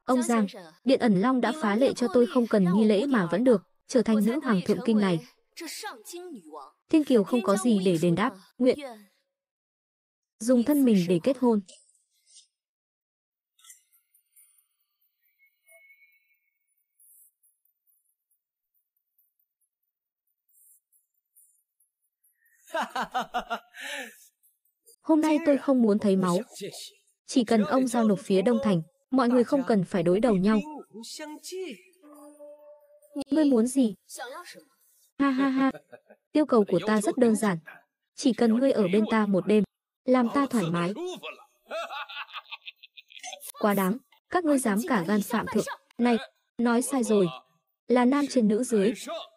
Ông Giang, Điện Ẩn Long đã phá lệ cho tôi không cần nghi lễ mà vẫn được trở thành nữ hoàng thượng kinh này. Thiên Kiều không có gì để đền đáp, nguyện dùng thân mình để kết hôn. Hôm nay tôi không muốn thấy máu. Chỉ cần ông giao nộp phía Đông Thành, mọi người không cần phải đối đầu nhau. Ngươi muốn gì? Ha ha ha. Yêu cầu của ta rất đơn giản. Chỉ cần ngươi ở bên ta một đêm, làm ta thoải mái. Quá đáng, các ngươi dám cả gan phạm thượng. Này, nói sai rồi. Là nam trên nữ dưới.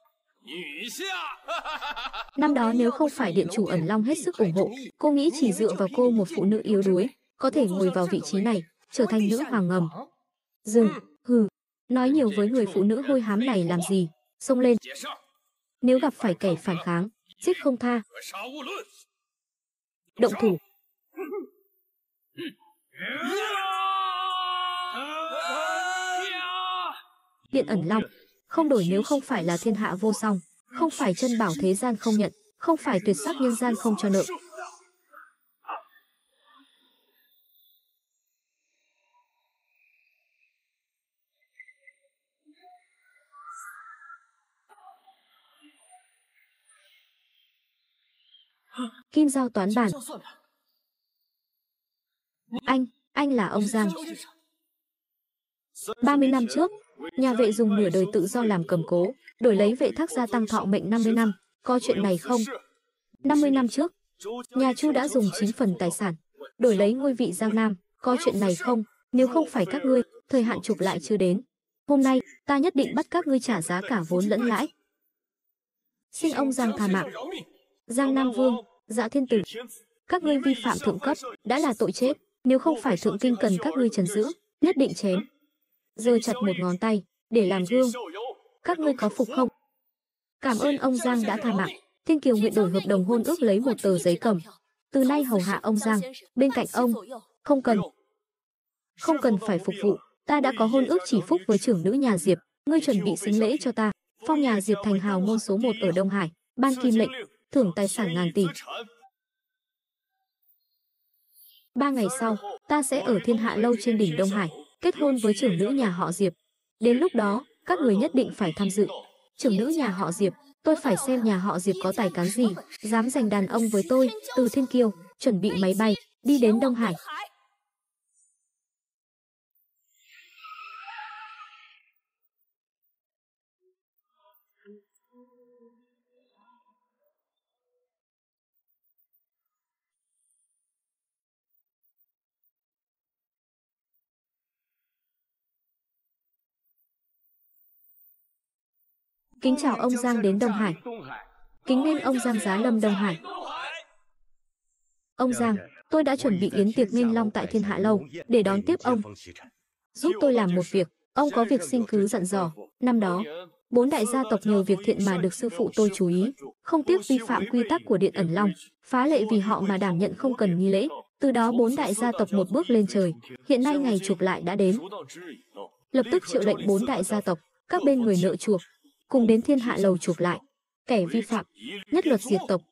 Năm đó nếu không phải điện chủ Ẩn Long hết sức ủng hộ, cô nghĩ chỉ dựa vào cô một phụ nữ yếu đuối, có thể ngồi vào vị trí này, trở thành nữ hoàng ngầm. Dừng, hừ, nói nhiều với người phụ nữ hôi hám này làm gì, xông lên. Nếu gặp phải kẻ phản kháng, giết không tha. Động thủ. Điện Ẩn Long, không đổi nếu không phải là thiên hạ vô song, không phải chân bảo thế gian không nhận, không phải tuyệt sắc nhân gian không cho nợ. Kim Giao toán bản. Anh là ông Giang. 30 năm trước, nhà Vệ dùng nửa đời tự do làm cầm cố, đổi lấy Vệ Thác gia tăng thọ mệnh 50 năm, có chuyện này không? 50 năm trước, nhà Chu đã dùng 9 phần tài sản, đổi lấy ngôi vị Giang Nam, có chuyện này không? Nếu không phải các ngươi, thời hạn chụp lại chưa đến. Hôm nay, ta nhất định bắt các ngươi trả giá cả vốn lẫn lãi. Xin ông Giang tha mạng. Giang Nam Vương, Dạ Thiên Tử, các ngươi vi phạm thượng cấp, đã là tội chết, nếu không phải thượng kinh cần các ngươi trấn giữ, nhất định chém. Giơ chặt một ngón tay, để làm gương. Các ngươi có phục không? Cảm ơn ông Giang đã tha mạng. Thiên Kiều nguyện đổi hợp đồng hôn ước lấy một tờ giấy cầm. Từ nay hầu hạ ông Giang, bên cạnh ông. Không cần phải phục vụ. Ta đã có hôn ước chỉ phúc với trưởng nữ nhà Diệp. Ngươi chuẩn bị sính lễ cho ta. Phong nhà Diệp thành hào môn số 1 ở Đông Hải. Ban kim lệnh, thưởng tài sản ngàn tỷ. 3 ngày sau, ta sẽ ở Thiên Hạ Lâu trên đỉnh Đông Hải, kết hôn với trưởng nữ nhà họ Diệp. Đến lúc đó, các người nhất định phải tham dự. Trưởng nữ nhà họ Diệp, tôi phải xem nhà họ Diệp có tài cán gì, dám giành đàn ông với tôi. Từ Thiên Kiều, chuẩn bị máy bay, đi đến Đông Hải. Kính chào ông Giang đến Đông Hải. Kính nên ông Giang giá lâm Đông Hải. Ông Giang, tôi đã chuẩn bị yến tiệc nghênh long tại Thiên Hạ Lâu để đón tiếp ông. Giúp tôi làm một việc, ông có việc xin cứ dặn dò. Năm đó, 4 đại gia tộc nhờ việc thiện mà được sư phụ tôi chú ý, không tiếc vi phạm quy tắc của Điện Ẩn Long, phá lệ vì họ mà đảm nhận không cần nghi lễ. Từ đó 4 đại gia tộc một bước lên trời. Hiện nay ngày chuộc lại đã đến. Lập tức triệu lệnh 4 đại gia tộc, các bên người nợ chuộc, cùng đến Thiên Hạ Lầu chuộc lại kẻ vi phạm, nhất luật diệt tộc.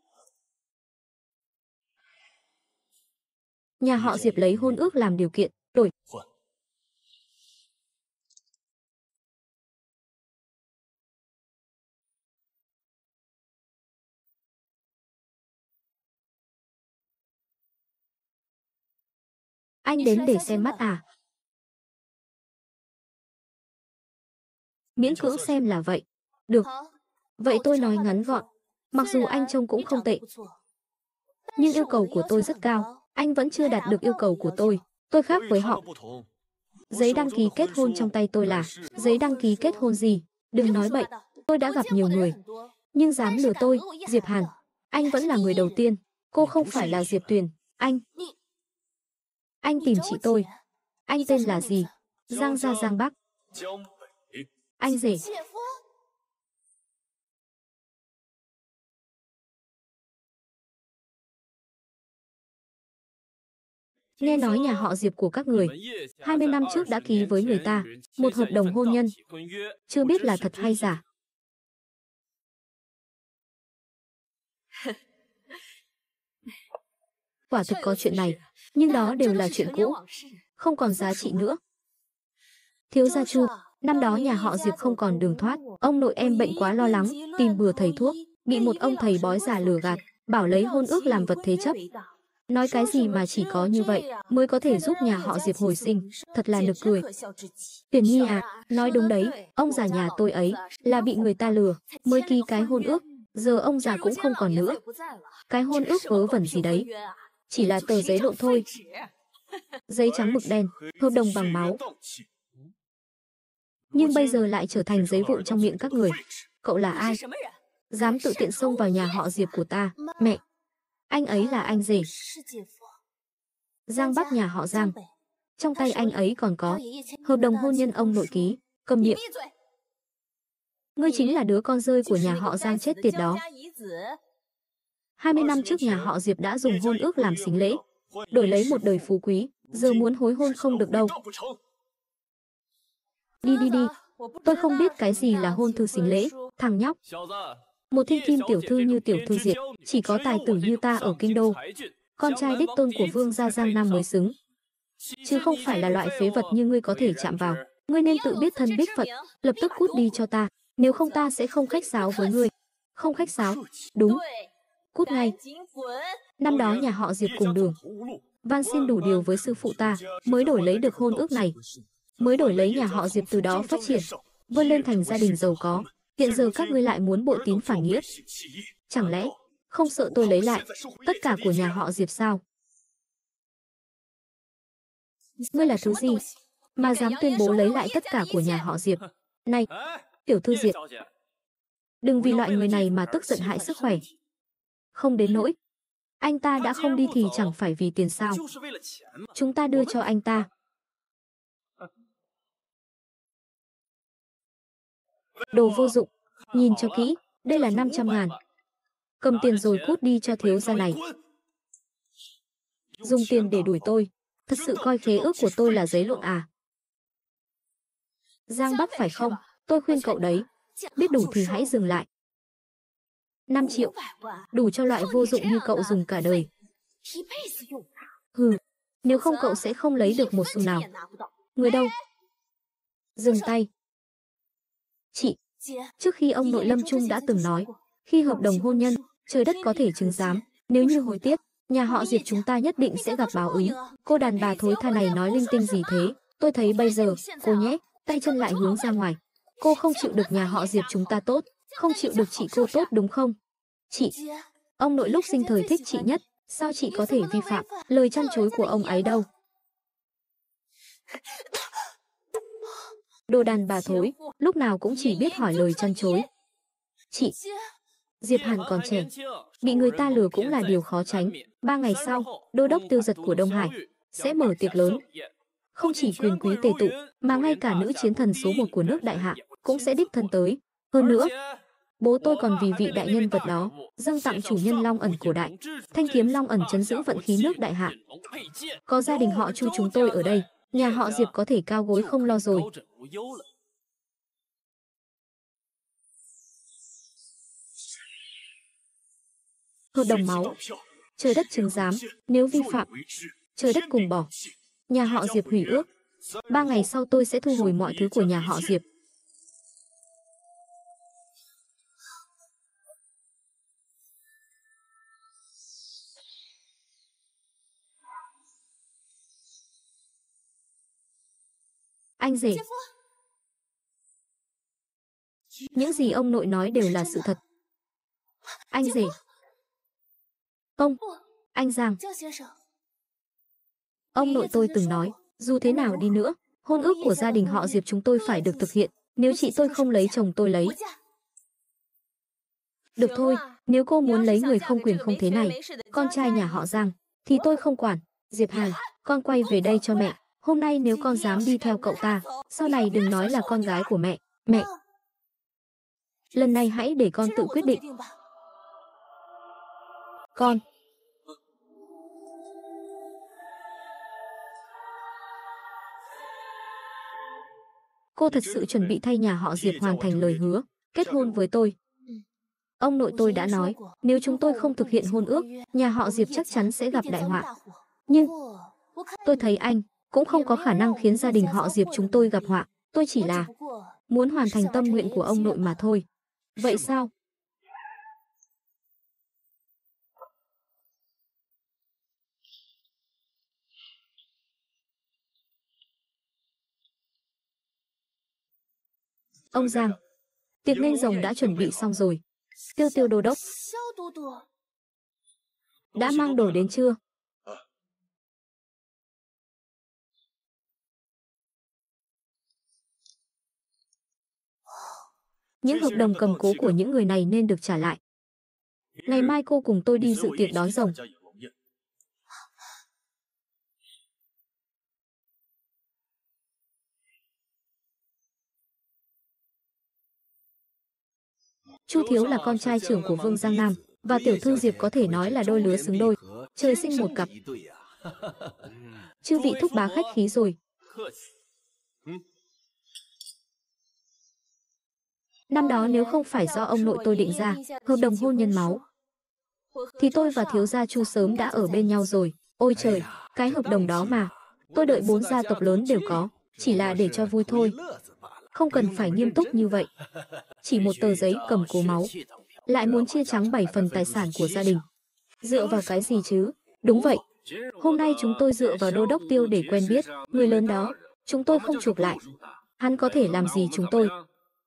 Nhà họ Diệp lấy hôn ước làm điều kiện, đổi. Anh đến để xem mắt à? Miễn cưỡng xem là vậy. Được. Vậy tôi nói ngắn gọn. Mặc dù anh trông cũng không tệ, nhưng yêu cầu của tôi rất cao. Anh vẫn chưa đạt được yêu cầu của tôi. Tôi khác với họ. Giấy đăng ký kết hôn trong tay tôi là giấy đăng ký kết hôn gì? Đừng nói bậy. Tôi đã gặp nhiều người, nhưng dám lừa tôi. Diệp Hàn, anh vẫn là người đầu tiên. Cô không phải là Diệp Tuyền. Anh tìm chị tôi. Anh tên là gì? Giang Gia Giang Bắc. Anh rể. Nghe nói nhà họ Diệp của các người 20 năm trước đã ký với người ta một hợp đồng hôn nhân. Chưa biết là thật hay giả. Quả thực có chuyện này, nhưng đó đều là chuyện cũ, không còn giá trị nữa. Thiếu gia Chu, năm đó nhà họ Diệp không còn đường thoát. Ông nội em bệnh quá lo lắng, tìm bừa thầy thuốc, bị một ông thầy bói già lừa gạt, bảo lấy hôn ước làm vật thế chấp. Nói cái gì mà chỉ có như vậy mới có thể giúp nhà họ Diệp hồi sinh, thật là nực cười. Tuyển Nhi à, nói đúng đấy, ông già nhà tôi ấy là bị người ta lừa, mới ký cái hôn ước, giờ ông già cũng không còn nữa. Cái hôn ước vớ vẩn gì đấy, chỉ là tờ giấy lộn thôi. Giấy trắng mực đen, hợp đồng bằng máu. Nhưng bây giờ lại trở thành giấy vụn trong miệng các người. Cậu là ai? Dám tự tiện xông vào nhà họ Diệp của ta? Mẹ! Anh ấy là anh rể Giang Bắc nhà họ Giang. Trong tay anh ấy còn có hợp đồng hôn nhân ông nội ký. Câm miệng! Ngươi chính là đứa con rơi của nhà họ Giang chết tiệt đó. 20 năm trước nhà họ Diệp đã dùng hôn ước làm sính lễ, đổi lấy một đời phú quý, giờ muốn hối hôn không được đâu. Đi đi đi, tôi không biết cái gì là hôn thư sính lễ, thằng nhóc. Một thiên kim tiểu thư như tiểu thư Diệp, chỉ có tài tử như ta ở kinh đô, con trai đích tôn của vương gia Giang Nam mới xứng. Chứ không phải là loại phế vật như ngươi có thể chạm vào. Ngươi nên tự biết thân biết phận, lập tức cút đi cho ta, nếu không ta sẽ không khách sáo với ngươi. Không khách sáo, đúng. Cút ngay. Năm đó nhà họ Diệp cùng đường, van xin đủ điều với sư phụ ta, mới đổi lấy được hôn ước này, mới đổi lấy nhà họ Diệp từ đó phát triển, vươn lên thành gia đình giàu có. Hiện giờ các ngươi lại muốn bội tín phản nghĩa. Chẳng lẽ không sợ tôi lấy lại tất cả của nhà họ Diệp sao? Ngươi là thứ gì mà dám tuyên bố lấy lại tất cả của nhà họ Diệp? Này, tiểu thư Diệp, đừng vì loại người này mà tức giận hại sức khỏe. Không đến nỗi. Anh ta đã không đi thì chẳng phải vì tiền sao? Chúng ta đưa cho anh ta. Đồ vô dụng, nhìn cho kỹ, đây là 500.000. Cầm tiền rồi cút đi cho thiếu gia này. Dùng tiền để đuổi tôi, thật sự coi khế ước của tôi là giấy lộn à? Giang Bắc phải không? Tôi khuyên cậu đấy, biết đủ thì hãy dừng lại. 5 triệu, đủ cho loại vô dụng như cậu dùng cả đời. Hừ, nếu không cậu sẽ không lấy được một xu nào. Người đâu? Dừng tay. Chị, trước khi ông nội Lâm Trung đã từng nói, khi hợp đồng hôn nhân, trời đất có thể chứng giám, nếu như hối tiếc, nhà họ Diệp chúng ta nhất định sẽ gặp báo ứng. Cô đàn bà thối tha này nói linh tinh gì thế? Tôi thấy bây giờ, cô nhé, tay chân lại hướng ra ngoài. Cô không chịu được nhà họ Diệp chúng ta tốt, không chịu được chị cô tốt đúng không? Chị, ông nội lúc sinh thời thích chị nhất, sao chị có thể vi phạm lời chăn chối của ông ấy đâu? Đồ đàn bà thối, lúc nào cũng chỉ biết hỏi lời chăn chối. Chị, Diệp Hàn còn trẻ, bị người ta lừa cũng là điều khó tránh. 3 ngày sau, đô đốc tiêu giật của Đông Hải sẽ mở tiệc lớn. Không chỉ quyền quý tề tụ, mà ngay cả nữ chiến thần số 1 của nước Đại Hạ cũng sẽ đích thân tới. Hơn nữa, bố tôi còn vì vị đại nhân vật đó dâng tặng chủ nhân Long ẩn cổ đại, thanh kiếm Long ẩn trấn giữ vận khí nước Đại Hạ. Có gia đình họ Chu chúng tôi ở đây, nhà họ Diệp có thể cao gối không lo rồi. Hợp đồng máu, trời đất chứng giám, nếu vi phạm, trời đất cùng bỏ. Nhà họ Diệp hủy ước. 3 ngày sau tôi sẽ thu hồi mọi thứ của nhà họ Diệp. Anh rể, những gì ông nội nói đều là sự thật. Anh rể. Không, anh Giang. Ông nội tôi từng nói, dù thế nào đi nữa, hôn ước của gia đình họ Diệp chúng tôi phải được thực hiện. Nếu chị tôi không lấy chồng tôi lấy. Được thôi, nếu cô muốn lấy người không quyền không thế này, con trai nhà họ Giang, thì tôi không quản. Diệp Hàn, con quay về đây cho mẹ. Hôm nay nếu con dám đi theo cậu ta, sau này đừng nói là con gái của mẹ. Mẹ, lần này hãy để con tự quyết định. Con. Cô thật sự chuẩn bị thay nhà họ Diệp hoàn thành lời hứa, kết hôn với tôi. Ông nội tôi đã nói, nếu chúng tôi không thực hiện hôn ước, nhà họ Diệp chắc chắn sẽ gặp đại họa. Nhưng tôi thấy anh cũng không có khả năng khiến gia đình họ Diệp chúng tôi gặp họa. Tôi chỉ là muốn hoàn thành tâm nguyện của ông nội mà thôi. Vậy sao? Ông Giang, tiệc nghênh rồng đã chuẩn bị xong rồi. Tiêu Tiêu đô đốc đã mang đồ đến chưa? Những hợp đồng cầm cố của những người này nên được trả lại. Ngày mai cô cùng tôi đi dự tiệc đón rồng. Chu Thiếu là con trai trưởng của Vương Giang Nam, và tiểu thư Diệp có thể nói là đôi lứa xứng đôi, trời sinh một cặp. Chư vị thúc bá khách khí rồi. Năm đó nếu không phải do ông nội tôi định ra, hợp đồng hôn nhân máu, thì tôi và thiếu gia Chu sớm đã ở bên nhau rồi. Ôi trời, cái hợp đồng đó mà, tôi đợi 4 gia tộc lớn đều có, chỉ là để cho vui thôi. Không cần phải nghiêm túc như vậy. Chỉ một tờ giấy cầm cố máu, lại muốn chia trắng 7 phần tài sản của gia đình. Dựa vào cái gì chứ? Đúng vậy. Hôm nay chúng tôi dựa vào đô đốc Tiêu để quen biết, người lớn đó, chúng tôi không chuộc lại. Hắn có thể làm gì chúng tôi?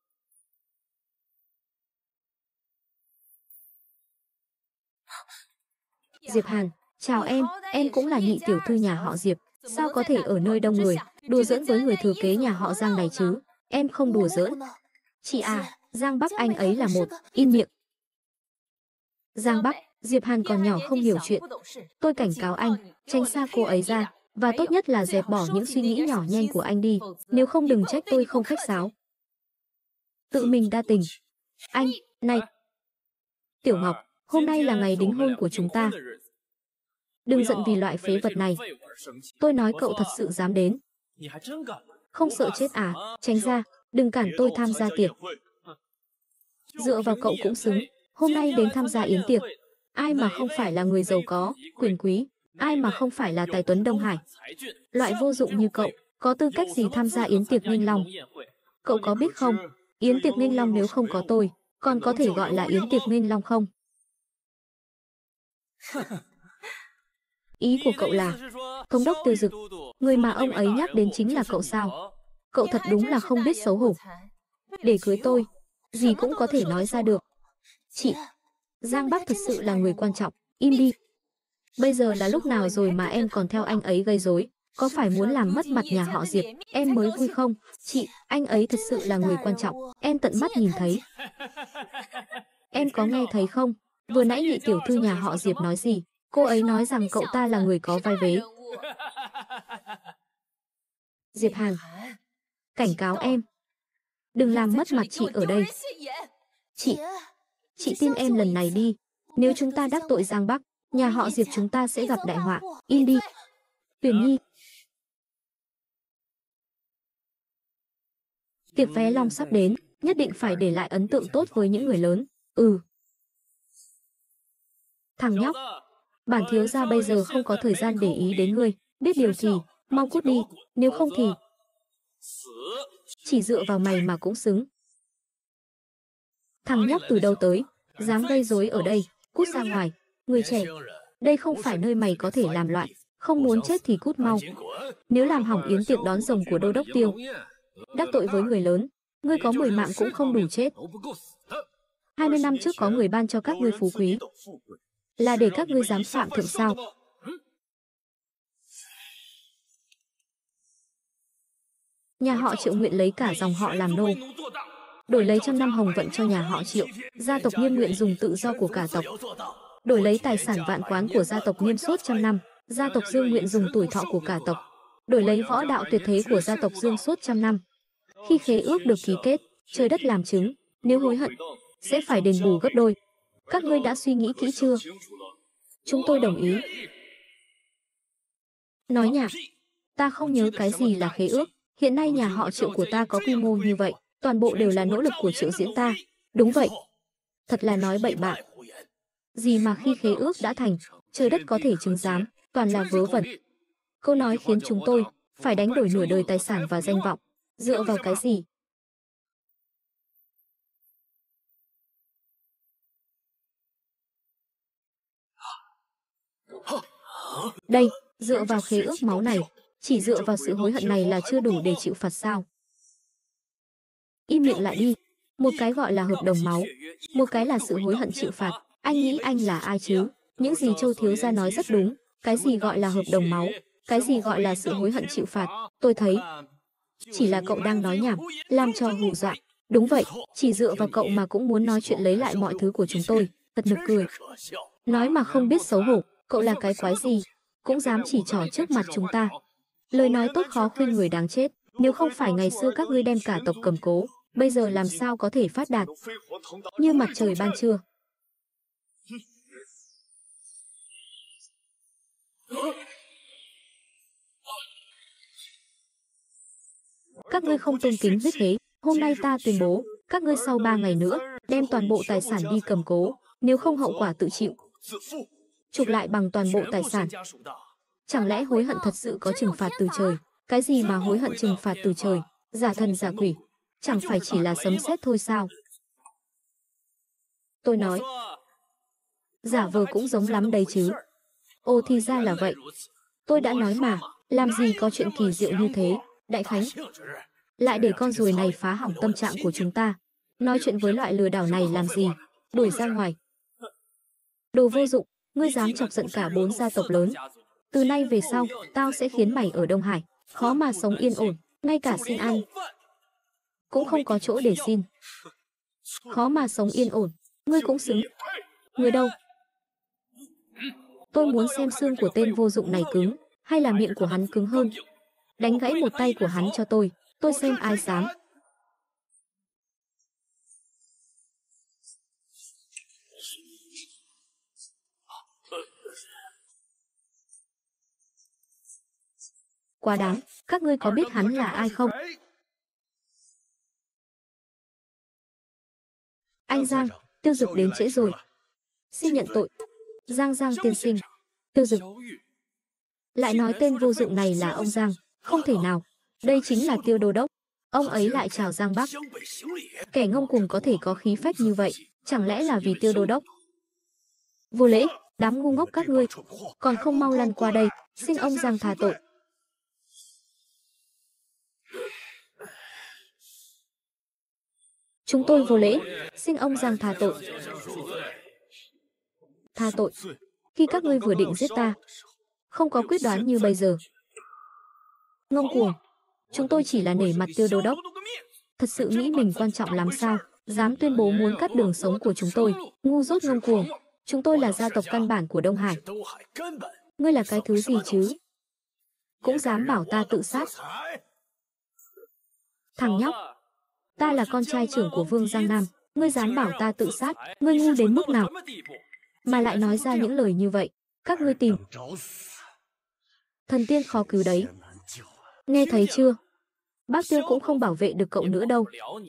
Diệp Hàn, chào em cũng là nhị tiểu thư nhà họ Diệp. Sao có thể ở nơi đông người, đùa giỡn với người thừa kế nhà họ Giang này chứ? Em không đùa giỡn. Chị à, Giang Bắc anh ấy là một, im miệng. Giang Bắc, Diệp Hàn còn nhỏ không hiểu chuyện. Tôi cảnh cáo anh, tránh xa cô ấy ra, và tốt nhất là dẹp bỏ những suy nghĩ nhỏ nhen của anh đi, nếu không đừng trách tôi không khách sáo. Tự mình đa tình. Anh, này. Tiểu Ngọc, hôm nay là ngày đính hôn của chúng ta. Đừng giận vì loại phế vật này. Tôi nói cậu thật sự dám đến. Không sợ chết à, tránh ra, đừng cản tôi tham gia tiệc. Dựa vào cậu cũng xứng, hôm nay đến tham gia yến tiệc. Ai mà không phải là người giàu có, quyền quý, ai mà không phải là tài tuấn Đông Hải. Loại vô dụng như cậu, có tư cách gì tham gia yến tiệc nghênh long? Cậu có biết không, yến tiệc nghênh long nếu không có tôi, còn có thể gọi là yến tiệc nghênh long không? Ý của cậu là, thống đốc Tiêu Dực, người mà ông ấy nhắc đến chính là cậu sao? Cậu thật đúng là không biết xấu hổ. Để cưới tôi, gì cũng có thể nói ra được. Chị, Giang Bắc thật sự là người quan trọng, im đi. Bây giờ là lúc nào rồi mà em còn theo anh ấy gây rối? Có phải muốn làm mất mặt nhà họ Diệp, em mới vui không? Chị, anh ấy thật sự là người quan trọng, em tận mắt nhìn thấy. Em có nghe thấy không? Vừa nãy nhị tiểu thư nhà họ Diệp nói gì? Cô ấy nói rằng cậu ta là người có vai vế. Diệp Hàn, cảnh cáo em, đừng làm mất mặt chị ở đây. Chị tin em lần này đi. Nếu chúng ta đắc tội Giang Bắc, nhà họ Diệp chúng ta sẽ gặp đại họa. Im đi. Tuyền Nhi. Tiệc vé long sắp đến, nhất định phải để lại ấn tượng tốt với những người lớn. Ừ. Thằng nhóc, bản thiếu gia bây giờ không có thời gian để ý đến ngươi. Biết điều thì, mau cút đi, nếu không thì... Chỉ dựa vào mày mà cũng xứng. Thằng nhóc từ đâu tới, dám gây rối ở đây, cút ra ngoài. Người trẻ, đây không phải nơi mày có thể làm loạn, không muốn chết thì cút mau. Nếu làm hỏng yến tiệc đón rồng của đô đốc Tiêu, đắc tội với người lớn, ngươi có 10 mạng cũng không đủ chết. 20 năm trước có người ban cho các ngươi phú quý, là để các ngươi dám phạm thượng sao? Nhà họ Triệu nguyện lấy cả dòng họ làm nô, đổi lấy 100 năm hồng vận cho nhà họ Triệu. Gia tộc Nghiêm nguyện dùng tự do của cả tộc, đổi lấy tài sản vạn quán của gia tộc Nghiêm suốt 100 năm. Gia tộc Dương nguyện dùng tuổi thọ của cả tộc, đổi lấy võ đạo tuyệt thế của gia tộc Dương suốt 100 năm. Khi khế ước được ký kết, trời đất làm chứng, nếu hối hận, sẽ phải đền bù gấp đôi. Các ngươi đã suy nghĩ kỹ chưa? Chúng tôi đồng ý. Nói nhảm, ta không nhớ cái gì là khế ước. Hiện nay nhà họ Triệu của ta có quy mô như vậy, toàn bộ đều là nỗ lực của Triệu Diễn ta. Đúng vậy. Thật là nói bậy bạ. Gì mà khi khế ước đã thành, trời đất có thể chứng giám, toàn là vớ vẩn. Câu nói khiến chúng tôi phải đánh đổi nửa đời tài sản và danh vọng. Dựa vào cái gì? Đây, dựa vào khế ước máu này, chỉ dựa vào sự hối hận này là chưa đủ để chịu phạt sao? Im miệng lại đi. Một cái gọi là hợp đồng máu, một cái là sự hối hận chịu phạt. Anh nghĩ anh là ai chứ? Những gì Châu thiếu gia nói rất đúng. Cái gì gọi là hợp đồng máu, cái gì gọi là sự hối hận chịu phạt, tôi thấy chỉ là cậu đang nói nhảm, làm trò hù dọa. Đúng vậy, chỉ dựa vào cậu mà cũng muốn nói chuyện lấy lại mọi thứ của chúng tôi, thật nực cười. Nói mà không biết xấu hổ, cậu là cái quái gì, cũng dám chỉ trỏ trước mặt chúng ta. Lời nói tốt khó khuyên người đáng chết, nếu không phải ngày xưa các ngươi đem cả tộc cầm cố, bây giờ làm sao có thể phát đạt như mặt trời ban trưa. Các ngươi không tôn kính huyết khế, hôm nay ta tuyên bố, các ngươi sau 3 ngày nữa, đem toàn bộ tài sản đi cầm cố, nếu không hậu quả tự chịu. Chụp lại bằng toàn bộ tài sản. Chẳng lẽ hối hận thật sự có trừng phạt từ trời? Cái gì mà hối hận trừng phạt từ trời? Giả thần giả quỷ, chẳng phải chỉ là sấm sét thôi sao? Tôi nói, giả vờ cũng giống lắm đấy chứ. Ồ thì ra là vậy. Tôi đã nói mà, làm gì có chuyện kỳ diệu như thế, Đại Khánh. Lại để con ruồi này phá hỏng tâm trạng của chúng ta. Nói chuyện với loại lừa đảo này làm gì? Đuổi ra ngoài. Đồ vô dụng, ngươi dám chọc giận cả 4 gia tộc lớn. Từ nay về sau, tao sẽ khiến mày ở Đông Hải khó mà sống yên ổn, ngay cả xin ăn cũng không có chỗ để xin. Khó mà sống yên ổn, ngươi cũng xứng. Người đâu? Tôi muốn xem xương của tên vô dụng này cứng, hay là miệng của hắn cứng hơn. Đánh gãy một tay của hắn cho tôi xem ai dám. Quá đáng, các ngươi có biết hắn là ai không? Anh Giang, Tiêu Dực đến trễ rồi. Xin nhận tội. Giang tiên sinh. Tiêu Dực. Lại nói tên vô dụng này là ông Giang. Không thể nào. Đây chính là Tiêu Đô Đốc. Ông ấy lại chào Giang Bắc. Kẻ ngông cuồng có thể có khí phách như vậy, chẳng lẽ là vì Tiêu Đô Đốc? Vô lễ, đám ngu ngốc các ngươi, còn không mau lăn qua đây, xin ông Giang tha tội. Chúng tôi vô lễ, xin ông Giang tha tội. Tha tội? Khi các ngươi vừa định giết ta, không có quyết đoán như bây giờ. Ngông cuồng, chúng tôi chỉ là nể mặt Tiêu Đô Đốc. Thật sự nghĩ mình quan trọng lắm sao? Dám tuyên bố muốn cắt đường sống của chúng tôi, ngu dốt ngông cuồng. Chúng tôi là gia tộc căn bản của Đông Hải. Ngươi là cái thứ gì chứ? Cũng dám bảo ta tự sát? Thằng nhóc, ta là con trai trưởng của Vương Giang Nam, ngươi dám bảo ta tự sát, ngươi ngu đến mức nào? Mà lại nói ra những lời như vậy, các ngươi tìm thần tiên khó cứu đấy. Nghe thấy chưa? Bác Tiêu cũng không bảo vệ được cậu nữa đâu.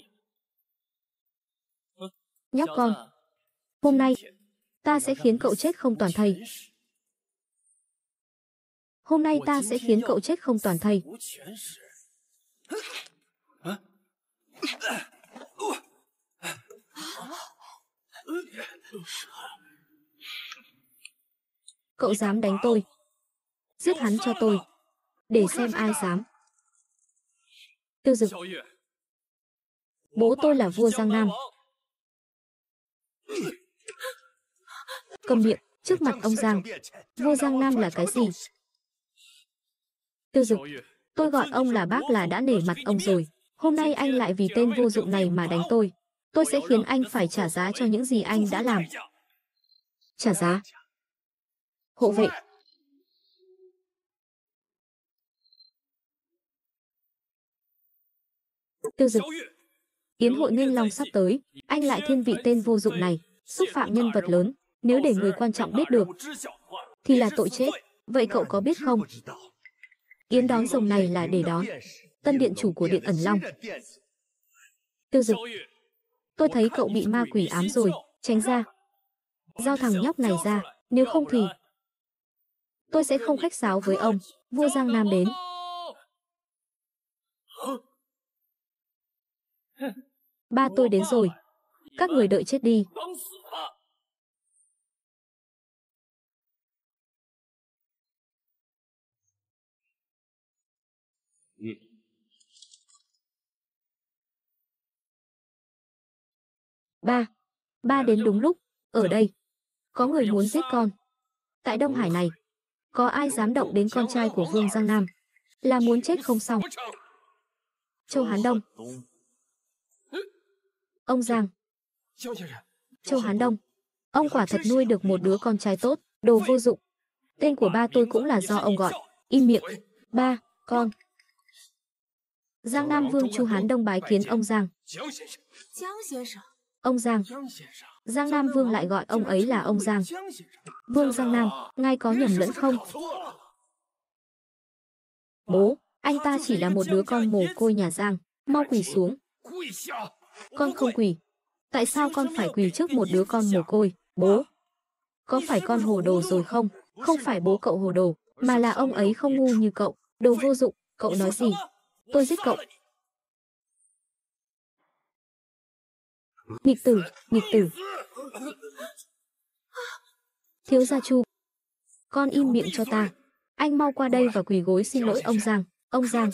Nhóc con, hôm nay ta sẽ khiến cậu chết không toàn thây. Hôm nay ta sẽ khiến cậu chết không toàn thây. Cậu dám đánh tôi, giết hắn cho tôi, để xem ai dám. Tiêu Dực, bố tôi là vua Giang Nam. Cầm miệng, trước mặt ông Giang. Vua Giang Nam là cái gì? Tiêu Dực, tôi gọi ông là bác là đã nể mặt ông rồi. Hôm nay anh lại vì tên vô dụng này mà đánh tôi. Tôi sẽ khiến anh phải trả giá cho những gì anh đã làm. Trả giá? Hộ vệ. Tiêu Dực, yến hội nghênh long sắp tới, anh lại thiên vị tên vô dụng này, xúc phạm nhân vật lớn. Nếu để người quan trọng biết được, thì là tội chết. Vậy cậu có biết không? Yến đón rồng này là để đón tân điện chủ của Điện Ẩn Long. Tiêu Dực, tôi thấy cậu bị ma quỷ ám rồi, tránh ra. Giao thằng nhóc này ra, nếu không thì tôi sẽ không khách sáo với ông. Vua Giang Nam đến. Ba tôi đến rồi. Các người đợi chết đi. Ba đến đúng lúc. Ở đây có người muốn giết con. Tại Đông Hải này có ai dám động đến con trai của Vương Giang Nam? Là muốn chết không xong. Châu Hán Đông. Ông Giang. Châu Hán Đông, ông quả thật nuôi được một đứa con trai tốt. Đồ vô dụng. Tên của ba tôi cũng là do ông gọi. Im miệng. Ba, con. Giang Nam Vương Chu Hán Đông bái kiến ông Giang. Ông Giang. Giang Nam Vương lại gọi ông ấy là ông Giang. Vương Giang Nam, ngài có nhầm lẫn không? Bố, anh ta chỉ là một đứa con mồ côi nhà Giang. Mau quỳ xuống. Con không quỳ. Tại sao con phải quỳ trước một đứa con mồ côi? Bố, có phải con hồ đồ rồi không? Không phải bố cậu hồ đồ, mà là ông ấy không ngu như cậu. Đồ vô dụng, cậu nói gì? Tôi giết cậu. Nghịch tử, nghịch tử. Thiếu gia Chu, con im miệng cho ta. Anh mau qua đây và quỳ gối xin lỗi ông Giang. Ông Giang.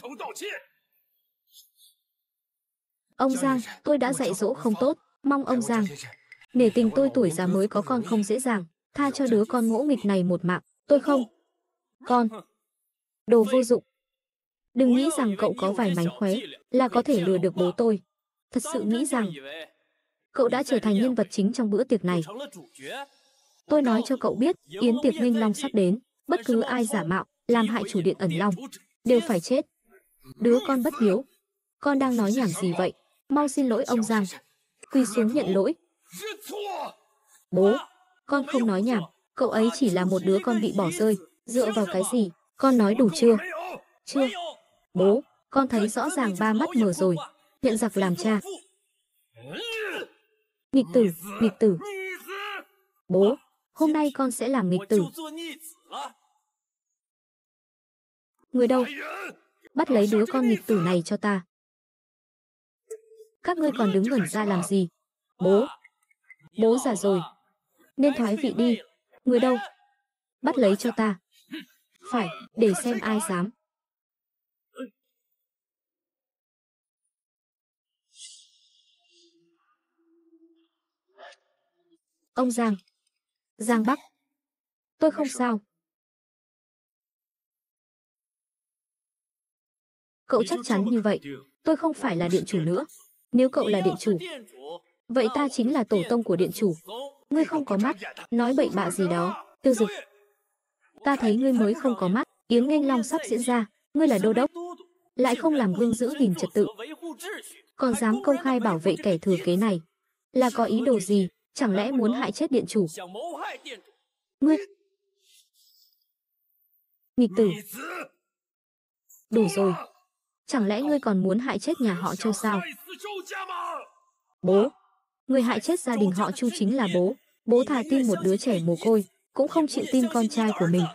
Ông Giang, tôi đã dạy dỗ không tốt. Mong ông Giang nể tình tôi tuổi già mới có con không dễ dàng. Tha cho đứa con ngỗ nghịch này một mạng. Tôi không. Con. Đồ vô dụng. Đừng nghĩ rằng cậu có vài mánh khóe là có thể lừa được bố tôi. Thật sự nghĩ rằng cậu đã trở thành nhân vật chính trong bữa tiệc này. Tôi nói cho cậu biết, yến tiệc Nghênh Long sắp đến. Bất cứ ai giả mạo, làm hại chủ Điện Ẩn Long đều phải chết. Đứa con bất hiếu. Con đang nói nhảm gì vậy? Mau xin lỗi ông Giang. Quỳ xuống nhận lỗi. Bố, con không nói nhảm. Cậu ấy chỉ là một đứa con bị bỏ rơi. Dựa vào cái gì? Con nói đủ chưa? Chưa. Bố, con thấy rõ ràng ba mắt mờ rồi. Nhận giặc làm cha. Nghịch tử, nghịch tử. Bố, hôm nay con sẽ làm nghịch tử. Người đâu? Bắt lấy đứa con nghịch tử này cho ta. Các ngươi còn đứng ngẩn ra làm gì? Bố, bố già rồi, nên thoái vị đi. Người đâu? Bắt lấy cho ta. Phải, để xem ai dám. Ông Giang. Giang Bắc. Tôi không sao. Cậu chắc chắn như vậy. Tôi không phải là điện chủ nữa. Nếu cậu là điện chủ, vậy ta chính là tổ tông của điện chủ. Ngươi không có mắt, nói bậy bạ gì đó. Tiêu Dực, ta thấy ngươi mới không có mắt. Yến Nghênh Long sắp diễn ra, ngươi là đô đốc, lại không làm gương giữ gìn trật tự, còn dám công khai bảo vệ kẻ thừa kế này, là có ý đồ gì? Chẳng lẽ muốn hại chết điện chủ? Ngươi nghịch tử. Đủ rồi. Chẳng lẽ ngươi còn muốn hại chết nhà họ Châu sao? Bố, người hại chết gia đình họ Chu chính là bố. Bố thà tin một đứa trẻ mồ côi, cũng không chịu tin con trai của mình.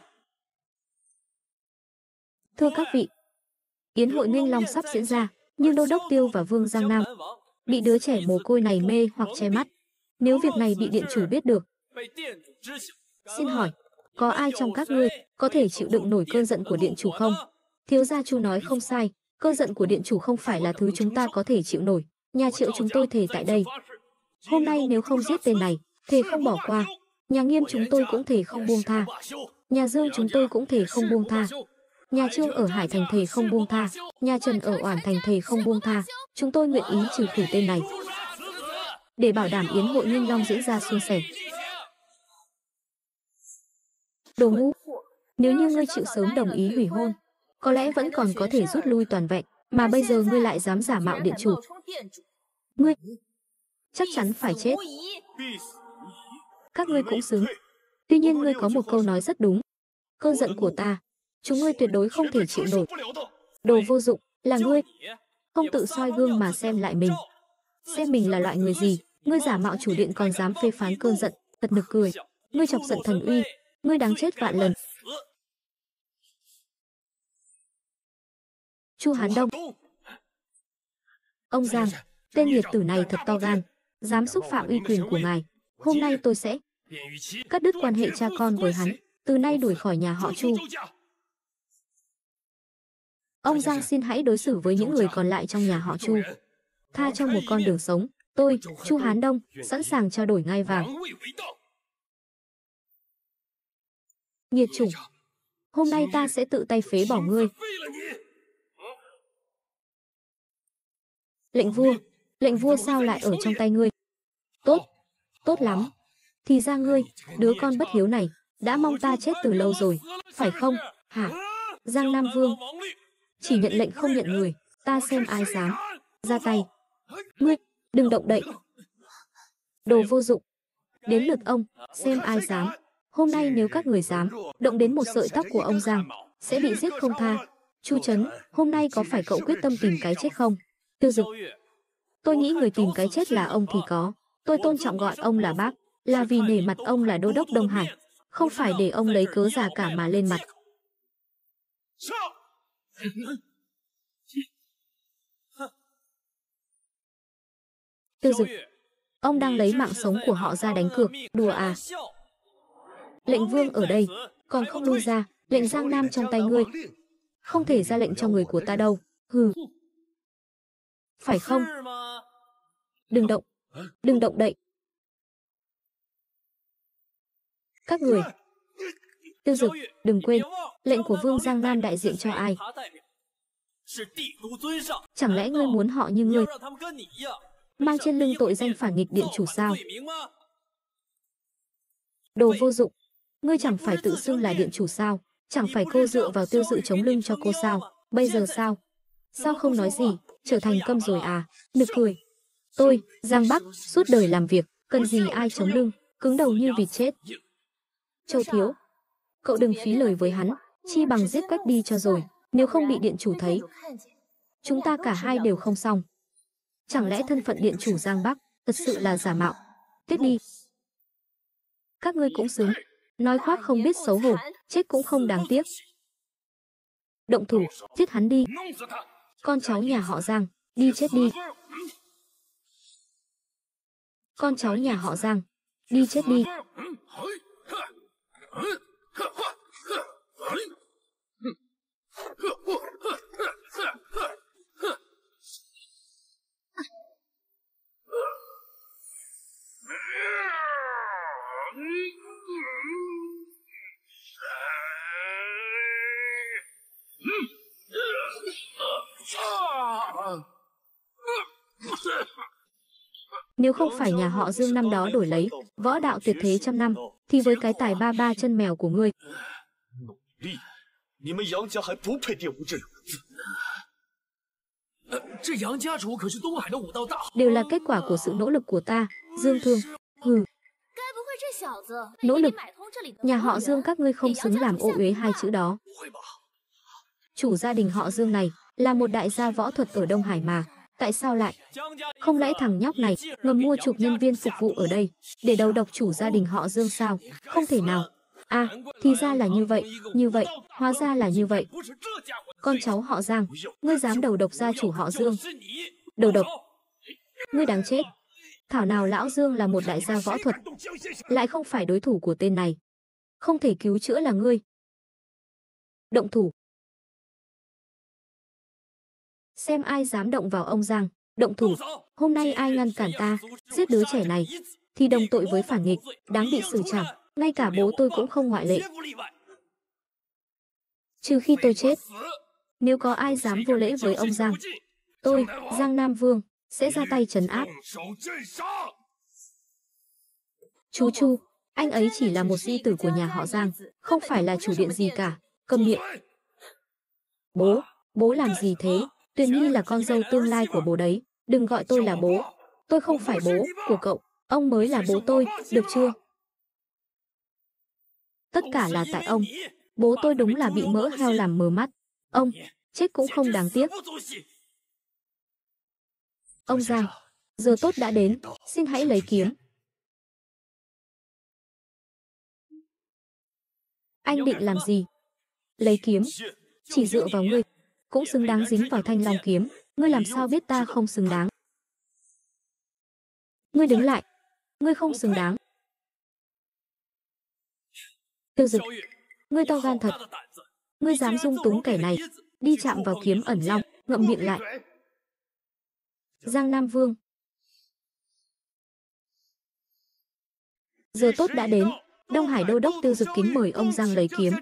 Thưa các vị, yến hội Nghênh Long sắp diễn ra, nhưng đô đốc Tiêu và Vương Giang Nam bị đứa trẻ mồ côi này mê hoặc che mắt. Nếu việc này bị điện chủ biết được, xin hỏi, có ai trong các ngươi có thể chịu đựng nổi cơn giận của điện chủ không? Thiếu gia Chu nói không sai, cơn giận của điện chủ không phải là thứ chúng ta có thể chịu nổi. Nhà Triệu chúng tôi thề tại đây, hôm nay nếu không giết tên này, thề không bỏ qua. Nhà Nghiêm chúng tôi cũng thề không buông tha. Nhà Dương chúng tôi cũng thề không buông tha. Nhà Trương ở Hải Thành thề không buông tha. Nhà Trần ở Oản Thành thề không buông tha. Chúng tôi nguyện ý trừ khử tên này, để bảo đảm yến hội Nghênh Long diễn ra suôn sẻ. Đồ ngu, nếu như ngươi chịu sớm đồng ý hủy hôn, có lẽ vẫn còn có thể rút lui toàn vẹn, mà bây giờ ngươi lại dám giả mạo điện chủ. Ngươi chắc chắn phải chết. Các ngươi cũng xứng. Tuy nhiên ngươi có một câu nói rất đúng. Cơn giận của ta, chúng ngươi tuyệt đối không thể chịu nổi. Đồ vô dụng, Là ngươi. Không tự soi gương mà xem lại mình. Xem mình là loại người gì, ngươi giả mạo chủ điện còn dám phê phán cơn giận, thật nực cười. Ngươi chọc giận thần uy, ngươi đáng chết vạn lần. Chu Hán Đông. Ông Giang, tên nghiệt tử này thật to gan, dám xúc phạm uy quyền của ngài. Hôm nay tôi sẽ cắt đứt quan hệ cha con với hắn, từ nay đuổi khỏi nhà họ Chu. Ông Giang xin hãy đối xử với những người còn lại trong nhà họ Chu, tha cho một con đường sống. Tôi, Chu Hán Đông, sẵn sàng trao đổi ngai vàng. Nghiệt chủng, hôm nay ta sẽ tự tay phế bỏ ngươi. Lệnh vua sao lại ở trong tay ngươi? Tốt, tốt lắm. Thì ra ngươi, đứa con bất hiếu này, đã mong ta chết từ lâu rồi, phải không? Hả? Giang Nam Vương, chỉ nhận lệnh không nhận người, ta xem ai dám ra tay. Ngươi, đừng động đậy. Đồ vô dụng. Đến lượt ông, xem ai dám. Hôm nay nếu các người dám động đến một sợi tóc của ông Giang, sẽ bị giết không tha. Chu Trấn, hôm nay có phải cậu quyết tâm tìm cái chết không? Tiêu Dực, tôi nghĩ người tìm cái chết là ông thì có. Tôi tôn trọng gọi ông là bác, là vì nể mặt ông là đô đốc Đông Hải, không phải để ông lấy cớ già cả mà lên mặt. Tiêu Dực, ông đang lấy mạng sống của họ ra đánh cược, đùa à? Lệnh vương ở đây, còn không lui ra, lệnh Giang Nam trong tay ngươi. Không thể ra lệnh cho người của ta đâu, hừ. Phải không? Đừng động đậy. Các người. Tiêu Dực, đừng quên, lệnh của vương Giang Nam đại diện cho ai? Chẳng lẽ ngươi muốn họ như ngươi, mang trên lưng tội danh phản nghịch điện chủ sao? Đồ vô dụng, ngươi chẳng phải tự xưng là điện chủ sao? Chẳng phải cô dựa vào Tiêu Dực chống lưng cho cô sao? Bây giờ sao? Sao không nói gì, trở thành câm rồi à? Nực cười. Tôi, Giang Bắc, suốt đời làm việc, cần gì ai chống lưng, cứng đầu như vịt chết. Châu Thiếu, cậu đừng phí lời với hắn, chi bằng giết Quách đi cho rồi, nếu không bị điện chủ thấy, chúng ta cả hai đều không xong. Chẳng lẽ thân phận điện chủ Giang Bắc thật sự là giả mạo? Tiếp đi. Các ngươi cũng xứng, nói khoác không biết xấu hổ, chết cũng không đáng tiếc. Động thủ, giết hắn đi. Con cháu nhà họ Giang, đi chết đi. Con cháu nhà họ Giang, đi chết đi. Nếu không phải nhà họ Dương năm đó đổi lấy võ đạo tuyệt thế trăm năm, thì với cái tài ba chân mèo của ngươi, đều là kết quả của sự nỗ lực của ta, Dương Thương. Hừ. Nỗ lực? Nhà họ Dương các ngươi không xứng làm ô uế hai chữ đó. Chủ gia đình họ Dương này là một đại gia võ thuật ở Đông Hải mà, tại sao lại? Không lẽ thằng nhóc này ngầm mua chuộc nhân viên phục vụ ở đây để đầu độc chủ gia đình họ Dương sao? Không thể nào. À, thì ra là như vậy, hóa ra là như vậy. Con cháu họ Giang, ngươi dám đầu độc gia chủ họ Dương? Đầu độc? Ngươi đáng chết. Thảo nào lão Dương là một đại gia võ thuật, lại không phải đối thủ của tên này. Không thể cứu chữa là ngươi. Động thủ. Xem ai dám động vào ông Giang. Động thủ. Hôm nay ai ngăn cản ta giết đứa trẻ này thì đồng tội với phản nghịch, đáng bị xử trảm. Ngay cả bố tôi cũng không ngoại lệ. Trừ khi tôi chết. Nếu có ai dám vô lễ với ông Giang, tôi, Giang Nam Vương, sẽ ra tay trấn áp. Chú Chu, anh ấy chỉ là một di tử của nhà họ Giang, không phải là chủ điện gì cả. Câm miệng. Bố làm gì thế? Tuyền Nhi là con dâu tương lai của bố đấy. Đừng gọi tôi là bố. Tôi không phải bố của cậu. Ông mới là bố tôi, được chưa? Tất cả là tại ông. Bố tôi đúng là bị mỡ heo làm mờ mắt. Ông, chết cũng không đáng tiếc. Ông Giang, giờ tốt đã đến, xin hãy lấy kiếm. Anh định làm gì? Lấy kiếm? Chỉ dựa vào ngươi, cũng xứng đáng dính vào thanh long kiếm. Ngươi làm sao biết ta không xứng đáng? Ngươi đứng lại, ngươi không xứng đáng. Tiêu Dực, ngươi to gan thật. Ngươi dám dung túng kẻ này, đi chạm vào kiếm ẩn long, ngậm miệng lại. Giang Nam Vương. Giờ tốt đã đến, Đông Hải Đô đốc Tiêu Dực kính mời ông Giang lấy kiếm.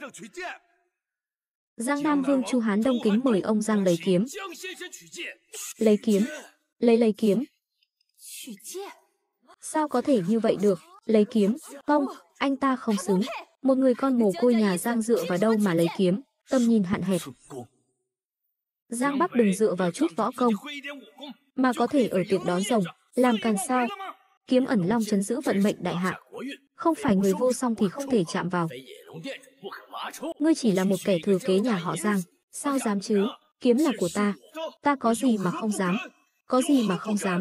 Giang Nam Vương Chu Hán Đông kính mời ông Giang lấy kiếm. Lấy kiếm? Lấy kiếm? Sao có thể như vậy được? Lấy kiếm? Không, anh ta không xứng. Một người con mồ côi nhà Giang dựa vào đâu mà lấy kiếm? Tầm nhìn hạn hẹp. Giang Bắc đừng dựa vào chút võ công, mà có thể ở tiệc đón rồng, làm càn sao? Kiếm ẩn long trấn giữ vận mệnh đại hạ. Không phải người vô song thì không thể chạm vào. Ngươi chỉ là một kẻ thừa kế nhà họ Giang, sao dám chứ? Kiếm là của ta. Ta có gì mà không dám? Có gì mà không dám?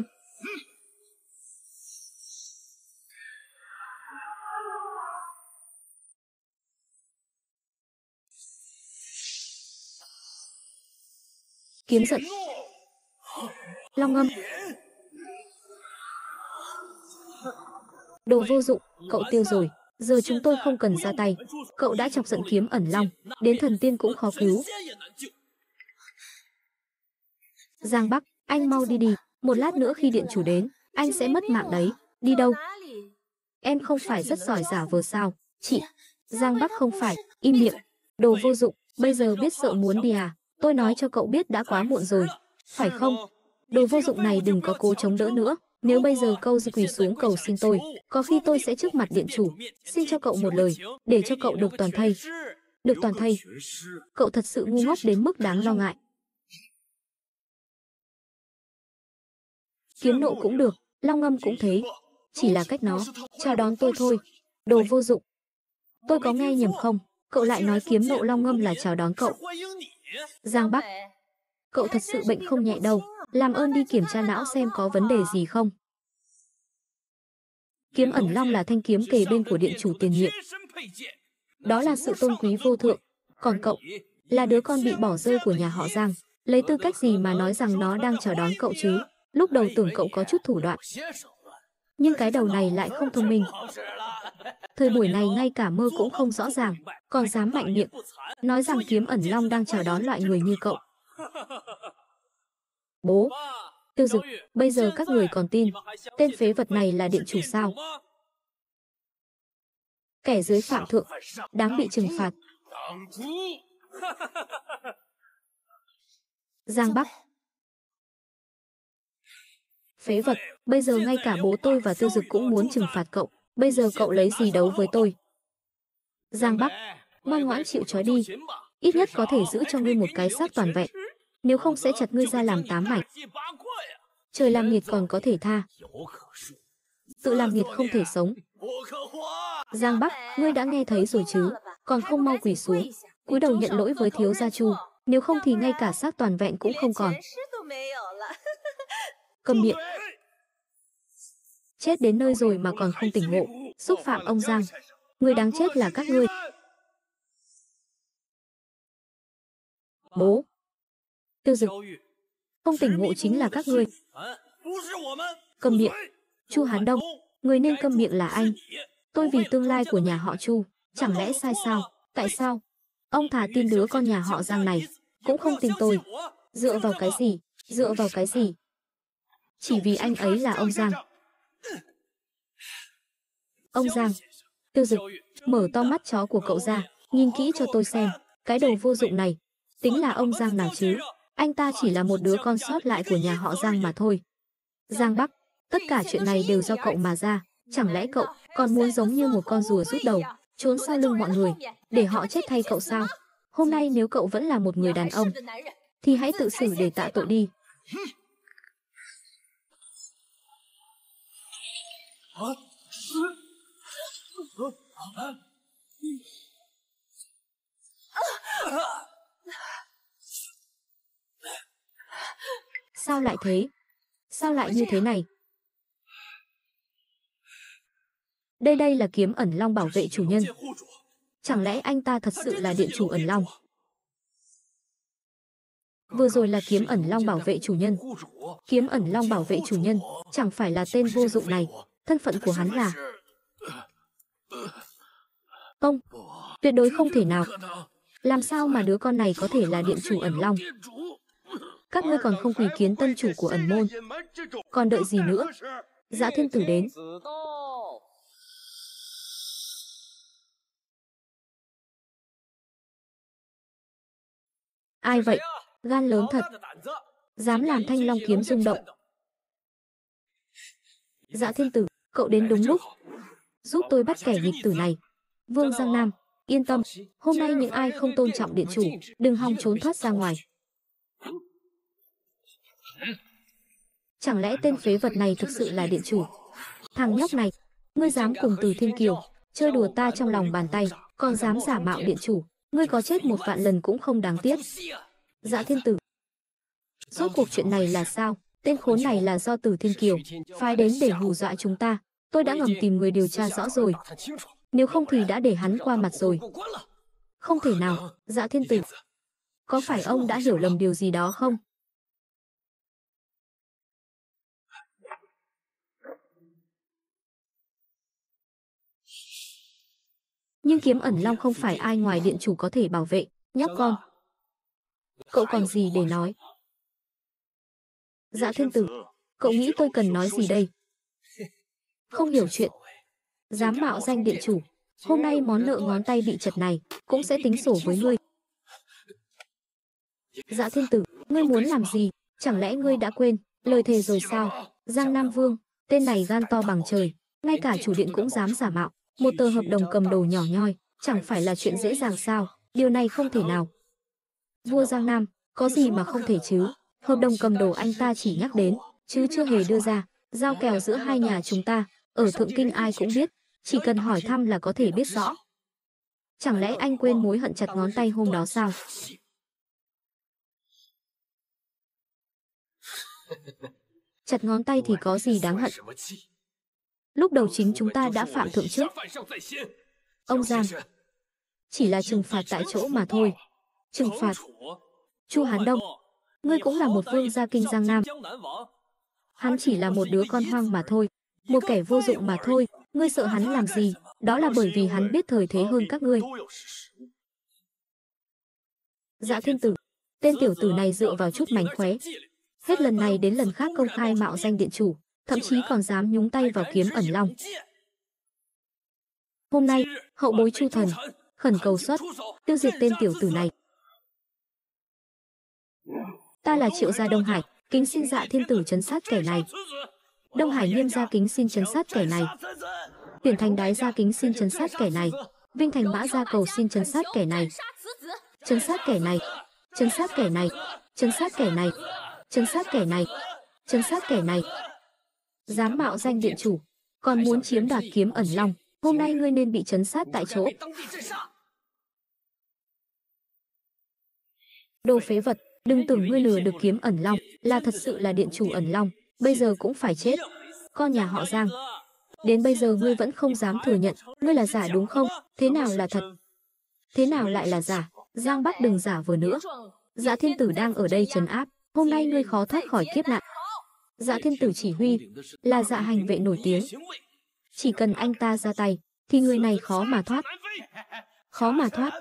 Kiếm giận. Long ngâm. Đồ vô dụng, cậu tiêu rồi. Giờ chúng tôi không cần ra tay. Cậu đã chọc giận kiếm ẩn long, đến thần tiên cũng khó cứu. Giang Bắc, anh mau đi đi. Một lát nữa khi điện chủ đến, anh sẽ mất mạng đấy. Đi đâu? Em không phải rất giỏi giả vờ sao? Chị. Giang Bắc không phải, im miệng. Đồ vô dụng, bây giờ biết sợ muốn đi à? Tôi nói cho cậu biết đã quá muộn rồi. Phải không? Đồ vô dụng này đừng có cố chống đỡ nữa. Nếu bây giờ câu quỳ xuống cầu xin tôi, có khi tôi sẽ trước mặt điện chủ, xin cho cậu một lời, để cho cậu được toàn thây. Được toàn thây. Cậu thật sự ngu ngốc đến mức đáng lo ngại. Kiếm nộ cũng được, long ngâm cũng thế. Chỉ là cách nó chào đón tôi thôi. Đồ vô dụng. Tôi có nghe nhầm không? Cậu lại nói kiếm nộ long ngâm là chào đón cậu. Giang Bắc, cậu thật sự bệnh không nhẹ đâu. Làm ơn đi kiểm tra não xem có vấn đề gì không. Kiếm ẩn long là thanh kiếm kề bên của điện chủ tiền nhiệm. Đó là sự tôn quý vô thượng. Còn cậu là đứa con bị bỏ rơi của nhà họ Giang. Lấy tư cách gì mà nói rằng nó đang chào đón cậu chứ? Lúc đầu tưởng cậu có chút thủ đoạn, nhưng cái đầu này lại không thông minh. Thời buổi này ngay cả mơ cũng không rõ ràng, còn dám mạnh miệng nói rằng kiếm ẩn long đang chào đón loại người như cậu. Bố! Tiêu Dực, bây giờ các người còn tin tên phế vật này là điện chủ sao? Kẻ dưới phạm thượng, đáng bị trừng phạt. Giang Bắc. Phế vật, bây giờ ngay cả bố tôi và Tiêu Dực cũng muốn trừng phạt cậu. Bây giờ cậu lấy gì đấu với tôi? Giang Bắc, ngoan ngoãn chịu trói đi. Ít nhất có thể giữ cho ngươi một cái xác toàn vẹn. Nếu không sẽ chặt ngươi ra làm 8 mảnh. Trời làm nghiệt còn có thể tha, tự làm nghiệt không thể sống. Giang Bắc, ngươi đã nghe thấy rồi chứ? Còn không mau quỳ xuống, cúi đầu nhận lỗi với thiếu gia Chu. Nếu không thì ngay cả xác toàn vẹn cũng không còn. Câm miệng. Chết đến nơi rồi mà còn không tỉnh ngộ, xúc phạm ông Giang. Người đáng chết là các ngươi. Bố! Tiêu Dực, không tỉnh ngộ chính là các ngươi. Câm miệng. Chu Hán Đông, người nên câm miệng là anh. Tôi vì tương lai của nhà họ Chu, chẳng lẽ sai sao? Tại sao? Ông thà tin đứa con nhà họ Giang này, cũng không tin tôi. Dựa vào cái gì? Dựa vào cái gì? Chỉ vì anh ấy là ông Giang. Ông Giang. Tiêu Dực, mở to mắt chó của cậu ra, nhìn kỹ cho tôi xem, cái đầu vô dụng này, tính là ông Giang nào chứ? Anh ta chỉ là một đứa con sót lại của nhà họ Giang mà thôi. Giang Bắc, tất cả chuyện này đều do cậu mà ra. Chẳng lẽ cậu còn muốn giống như một con rùa rút đầu, trốn sau lưng mọi người, để họ chết thay cậu sao? Hôm nay nếu cậu vẫn là một người đàn ông, thì hãy tự xử để tạ tội đi. Sao lại thế? Sao lại như thế này? Đây là kiếm ẩn long bảo vệ chủ nhân. Chẳng lẽ anh ta thật sự là điện chủ ẩn long? Vừa rồi là kiếm ẩn long bảo vệ chủ nhân. Kiếm ẩn long bảo vệ chủ nhân, chẳng phải là tên vô dụng này. Thân phận của hắn là... Không, tuyệt đối không thể nào. Làm sao mà đứa con này có thể là điện chủ ẩn long? Các ngươi còn không quỳ kiến tân chủ của ẩn môn. Còn đợi gì nữa? Dã Thiên Tử đến. Ai vậy? Gan lớn thật. Dám làm Thanh Long kiếm rung động. Dã Thiên Tử, cậu đến đúng lúc. Giúp tôi bắt kẻ nghịch tử này. Vương Giang Nam, yên tâm. Hôm nay những ai không tôn trọng điện chủ, đừng hòng trốn thoát ra ngoài. Chẳng lẽ tên phế vật này thực sự là điện chủ? Thằng nhóc này, ngươi dám cùng Từ Thiên Kiều chơi đùa ta trong lòng bàn tay, còn dám giả mạo điện chủ, ngươi có chết 1.000 lần cũng không đáng tiếc. Dã Thiên Tử, rốt cuộc chuyện này là sao? Tên khốn này là do Từ Thiên Kiều phái đến để hù dọa chúng ta. Tôi đã ngầm tìm người điều tra rõ rồi. Nếu không thì đã để hắn qua mặt rồi. Không thể nào, Dã Thiên Tử. Có phải ông đã hiểu lầm điều gì đó không? Nhưng kiếm ẩn long không phải ai ngoài điện chủ có thể bảo vệ. Nhóc con, cậu còn gì để nói? Dã Thiên Tử, cậu nghĩ tôi cần nói gì đây? Không hiểu chuyện. Dám mạo danh điện chủ. Hôm nay món nợ ngón tay bị chật này cũng sẽ tính sổ với ngươi. Dã Thiên Tử, ngươi muốn làm gì? Chẳng lẽ ngươi đã quên lời thề rồi sao? Giang Nam Vương, tên này gan to bằng trời, ngay cả chủ điện cũng dám giả mạo. Một tờ hợp đồng cầm đồ nhỏ nhoi, chẳng phải là chuyện dễ dàng sao? Điều này không thể nào. Vua Giang Nam, có gì mà không thể chứ? Hợp đồng cầm đồ anh ta chỉ nhắc đến, chứ chưa hề đưa ra. Giao kèo giữa hai nhà chúng ta, ở Thượng Kinh ai cũng biết, chỉ cần hỏi thăm là có thể biết rõ. Chẳng lẽ anh quên mối hận chặt ngón tay hôm đó sao? Chặt ngón tay thì có gì đáng hận? Lúc đầu chính chúng ta đã phạm thượng trước. Ông Giang, chỉ là trừng phạt tại chỗ mà thôi. Trừng phạt. Chu Hán Đông, ngươi cũng là một vương gia kinh Giang Nam. Hắn chỉ là một đứa con hoang mà thôi, một kẻ vô dụng mà thôi. Ngươi sợ hắn làm gì? Đó là bởi vì hắn biết thời thế hơn các ngươi. Dã Thiên Tử, tên tiểu tử này dựa vào chút mánh khóe, hết lần này đến lần khác công khai mạo danh điện chủ, thậm chí còn dám nhúng tay vào kiếm ẩn long. Hôm nay, hậu bối Chu Thần khẩn cầu xuất, tiêu diệt tên tiểu tử này. Ta là Triệu gia Đông Hải, kính xin Dã Thiên Tử trấn sát kẻ này. Đông Hải Nghiêm gia kính xin trấn sát kẻ này. Tuyển Thành Đái gia kính xin trấn sát kẻ này. Vinh Thành Mã gia cầu xin trấn sát kẻ này. Trấn sát kẻ này. Trấn sát kẻ này. Trấn sát kẻ này. Trấn sát kẻ này. Trấn sát kẻ này. Dám mạo danh điện chủ, còn muốn chiếm đoạt kiếm ẩn long, hôm nay ngươi nên bị trấn sát tại chỗ. Đồ phế vật, đừng tưởng ngươi lừa được kiếm ẩn long là thật sự là điện chủ ẩn long, bây giờ cũng phải chết. Con nhà họ Giang, đến bây giờ ngươi vẫn không dám thừa nhận ngươi là giả đúng không? Thế nào là thật? Thế nào lại là giả? Giang Bắc đừng giả vờ nữa. Dã Thiên Tử đang ở đây trấn áp, hôm nay ngươi khó thoát khỏi kiếp nạn. Dã Thiên Tử chỉ huy là Dạ Hành vệ nổi tiếng, chỉ cần anh ta ra tay thì người này khó mà thoát. Khó mà thoát.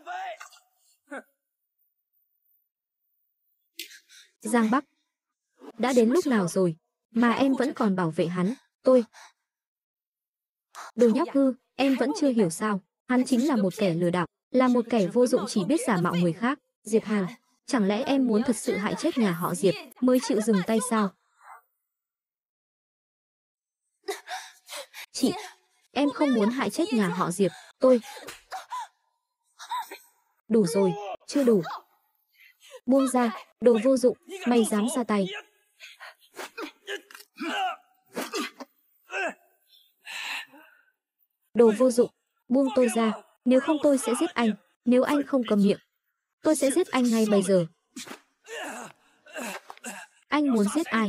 Giang Bắc, đã đến lúc nào rồi mà em vẫn còn bảo vệ hắn? Tôi... Đồ nhóc hư, em vẫn chưa hiểu sao? Hắn chính là một kẻ lừa đảo, là một kẻ vô dụng chỉ biết giả mạo người khác. Diệp Hàn, chẳng lẽ em muốn thật sự hại chết nhà họ Diệp mới chịu dừng tay sao? Chị, em không muốn hại chết nhà họ Diệp, tôi... Đủ rồi, chưa đủ. Buông ra, đồ vô dụng, mày dám ra tay. Đồ vô dụng, buông tôi ra, nếu không tôi sẽ giết anh, nếu anh không cầm miệng, tôi sẽ giết anh ngay bây giờ. Anh muốn giết ai?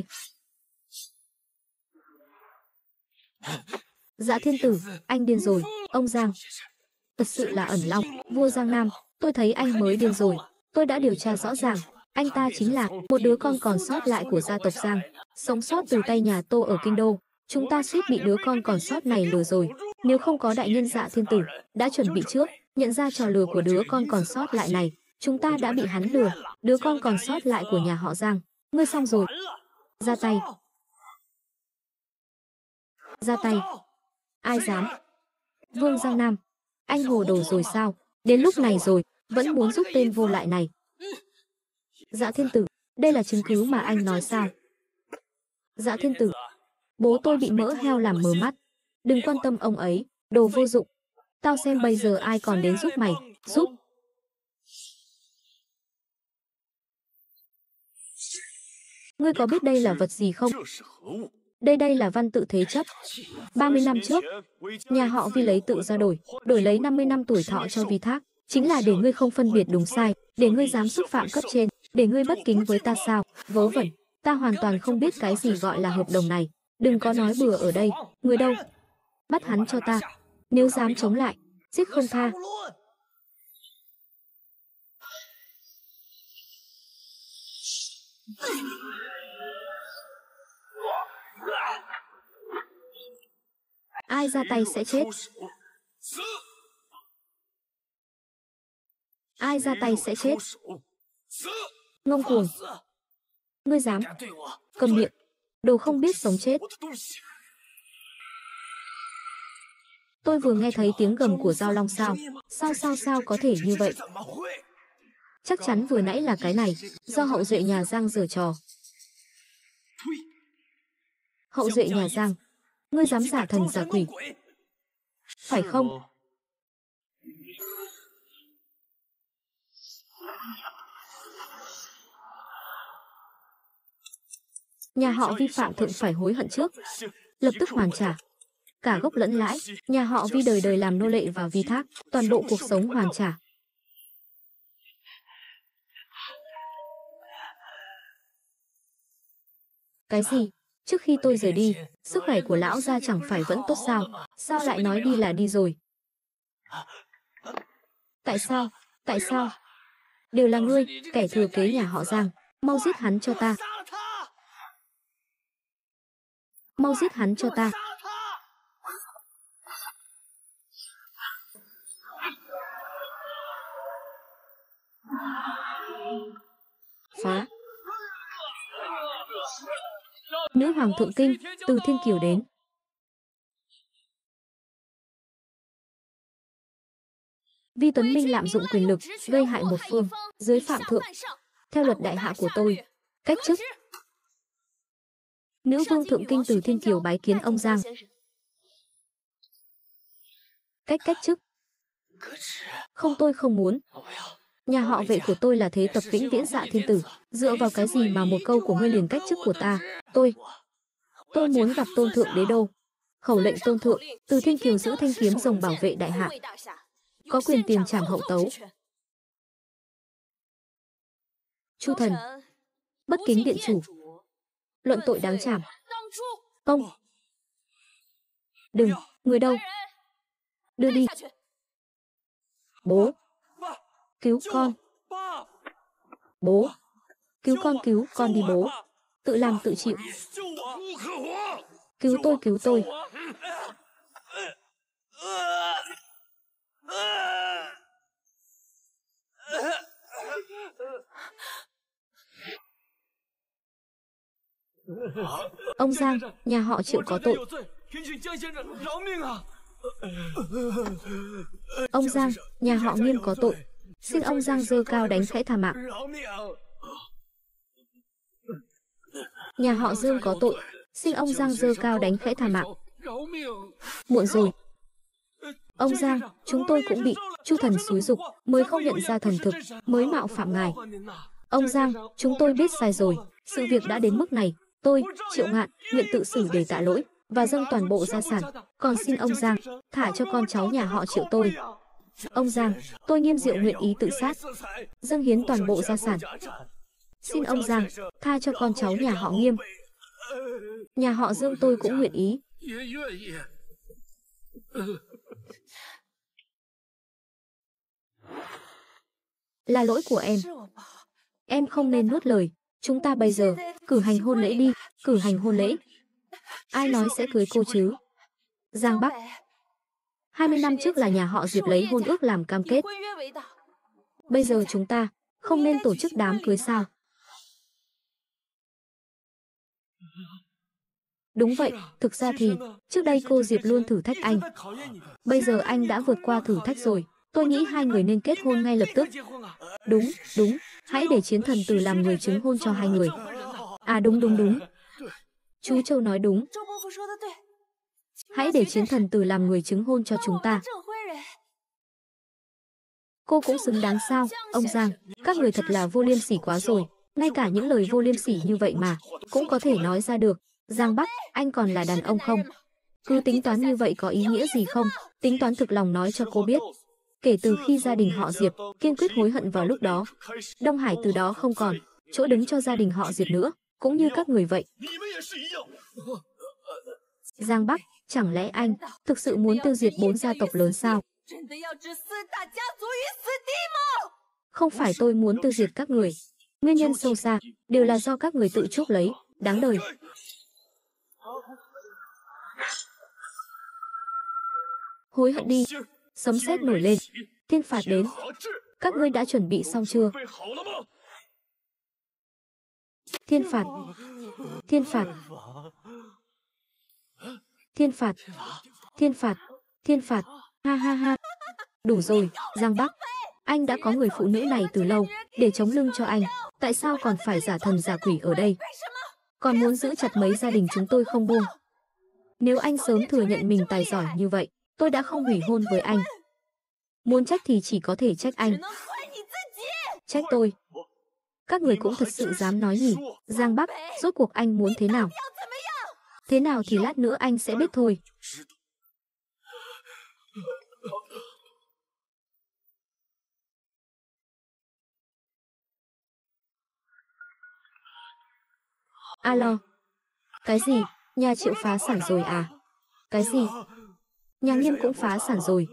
Dạ Thiên Tử, anh điên rồi. Ông Giang, thật sự là ẩn long. Vua Giang Nam, tôi thấy anh mới điên rồi. Tôi đã điều tra rõ ràng. Anh ta chính là một đứa con còn sót lại của gia tộc Giang, sống sót từ tay nhà Tô ở Kinh Đô. Chúng ta suýt bị đứa con còn sót này lừa rồi. Nếu không có đại nhân Dạ Thiên Tử đã chuẩn bị trước, nhận ra trò lừa của đứa con còn sót lại này, chúng ta đã bị hắn lừa. Đứa con còn sót lại của nhà họ Giang, ngươi xong rồi. Ra tay. Ra tay. Ai dám? Vương Giang Nam, anh hồ đồ rồi sao? Đến lúc này rồi, vẫn muốn giúp tên vô lại này. Dạ Thiên Tử, đây là chứng cứ mà anh nói sao? Dạ Thiên Tử, bố tôi bị mỡ heo làm mờ mắt. Đừng quan tâm ông ấy, đồ vô dụng. Tao xem bây giờ ai còn đến giúp mày, giúp. Ngươi có biết đây là vật gì không? Đây là văn tự thế chấp. 30 năm trước, nhà họ Vi lấy tự ra đổi lấy 50 năm tuổi thọ cho Vi Thác. Chính là để ngươi không phân biệt đúng sai, để ngươi dám xúc phạm cấp trên, để ngươi bất kính với ta sao? Vớ vẩn, ta hoàn toàn không biết cái gì gọi là hợp đồng này. Đừng có nói bừa ở đây. Người đâu? Bắt hắn cho ta. Nếu dám chống lại, giết không tha. Ai ra tay sẽ chết. Ai ra tay sẽ chết. Ngông cuồng. Ngươi dám. Cầm miệng. Đồ không biết sống chết. Tôi vừa nghe thấy tiếng gầm của Giao Long sao. Sao có thể như vậy? Chắc chắn vừa nãy là cái này, do hậu duệ nhà Giang giở trò. Hậu duệ nhà Giang, ngươi dám giả thần giả quỷ, phải không? Nhà họ Vi phạm thượng phải hối hận trước, lập tức hoàn trả. Cả gốc lẫn lãi, nhà họ Vi đời đời làm nô lệ vào Vi Thác, toàn bộ cuộc sống hoàn trả. Cái gì? Trước khi tôi rời đi, sức khỏe của lão gia chẳng phải vẫn tốt sao? Sao lại nói đi là đi rồi? Tại sao? Tại sao? Đều là ngươi, kẻ thừa kế nhà họ Giang. Mau giết hắn cho ta. Mau giết hắn cho ta. Phá. Nữ hoàng thượng kinh, từ Thiên Kiều đến. Vi Tuấn Minh lạm dụng quyền lực, gây hại một phương, dưới phạm thượng. Theo luật đại hạ của tôi, cách chức. Nữ vương thượng kinh từ Thiên Kiều bái kiến ông Giang. Cách chức. Không, tôi không muốn. Nhà họ Vệ của tôi là thế tập vĩnh viễn Dạ Thiên Tử. Dựa vào cái gì mà một câu của ngươi liền cách chức của ta? Tôi muốn gặp Tôn Thượng Đế Đô. Khẩu lệnh Tôn Thượng, từ Thiên Kiều giữ thanh kiếm rồng bảo vệ đại hạ. Có quyền tiền trảm hậu tấu. Chu thần, bất kính điện chủ. Luận tội đáng trảm. Ông. Đừng, người đâu? Đưa đi. Bố. Cứu con. Bố. Cứu con đi bố. Tự làm tự chịu. Cứu tôi. Ông Giang, nhà họ Triệu có tội. Ông Giang, nhà họ Nghiêm có tội. Xin ông Giang giơ cao đánh khẽ tha mạng. Nhà họ Dương có tội. Xin ông Giang giơ cao đánh khẽ tha mạng. Muộn rồi. Ông Giang, chúng tôi cũng bị Chu thần xúi giục, mới không nhận ra thần thực, mới mạo phạm ngài. Ông Giang, chúng tôi biết sai rồi. Sự việc đã đến mức này, tôi, Triệu Ngạn, nguyện tự xử để tạ lỗi và dâng toàn bộ gia sản. Còn xin ông Giang thả cho con cháu nhà họ Triệu tôi. Ông Giang, tôi Nghiêm Diệu nguyện ý tự sát, dâng hiến toàn bộ gia sản. Xin ông Giang, tha cho con cháu nhà họ Nghiêm. Nhà họ Dương tôi cũng nguyện ý. Là lỗi của em. Em không nên nuốt lời. Chúng ta bây giờ cử hành hôn lễ đi, cử hành hôn lễ. Ai nói sẽ cưới cô chứ? Giang Bắc. 20 năm trước là nhà họ Diệp lấy hôn ước làm cam kết. Bây giờ chúng ta không nên tổ chức đám cưới sao? Đúng vậy, thực ra thì trước đây cô Diệp luôn thử thách anh. Bây giờ anh đã vượt qua thử thách rồi. Tôi nghĩ hai người nên kết hôn ngay lập tức. Đúng, đúng, hãy để Chiến Thần Tử làm người chứng hôn cho hai người. À đúng. Chú Châu nói đúng. Hãy để Chiến Thần Tử làm người chứng hôn cho chúng ta. Cô cũng xứng đáng sao, ông Giang, các người thật là vô liêm sỉ quá rồi. Ngay cả những lời vô liêm sỉ như vậy mà cũng có thể nói ra được. Giang Bắc, anh còn là đàn ông không? Cứ tính toán như vậy có ý nghĩa gì không? Tính toán thực lòng nói cho cô biết. Kể từ khi gia đình họ Diệp kiên quyết hối hận vào lúc đó, Đông Hải từ đó không còn chỗ đứng cho gia đình họ Diệp nữa, cũng như các người vậy. Giang Bắc, chẳng lẽ anh thực sự muốn tiêu diệt 4 gia tộc lớn sao? Không phải tôi muốn tiêu diệt các người. Nguyên nhân sâu xa đều là do các người tự chuốc lấy, đáng đời. Hối hận đi. Sấm sét nổi lên. Thiên phạt đến. Các ngươi đã chuẩn bị xong chưa? Thiên phạt. Thiên phạt. Thiên phạt. Thiên phạt. Thiên phạt. Ha ha ha. Đủ rồi, Giang Bắc. Anh đã có người phụ nữ này từ lâu, để chống lưng cho anh. Tại sao còn phải giả thần giả quỷ ở đây? Còn muốn giữ chặt mấy gia đình chúng tôi không buông. Nếu anh sớm thừa nhận mình tài giỏi như vậy, tôi đã không hủy hôn với anh. Muốn trách thì chỉ có thể trách anh. Trách tôi. Các người cũng thật sự dám nói nhỉ? Giang Bắc, rốt cuộc anh muốn thế nào? Thế nào thì lát nữa anh sẽ biết thôi. Alo. Cái gì? Nhà Triệu phá sản rồi à? Cái gì? Nhà Nghiêm cũng phá sản rồi.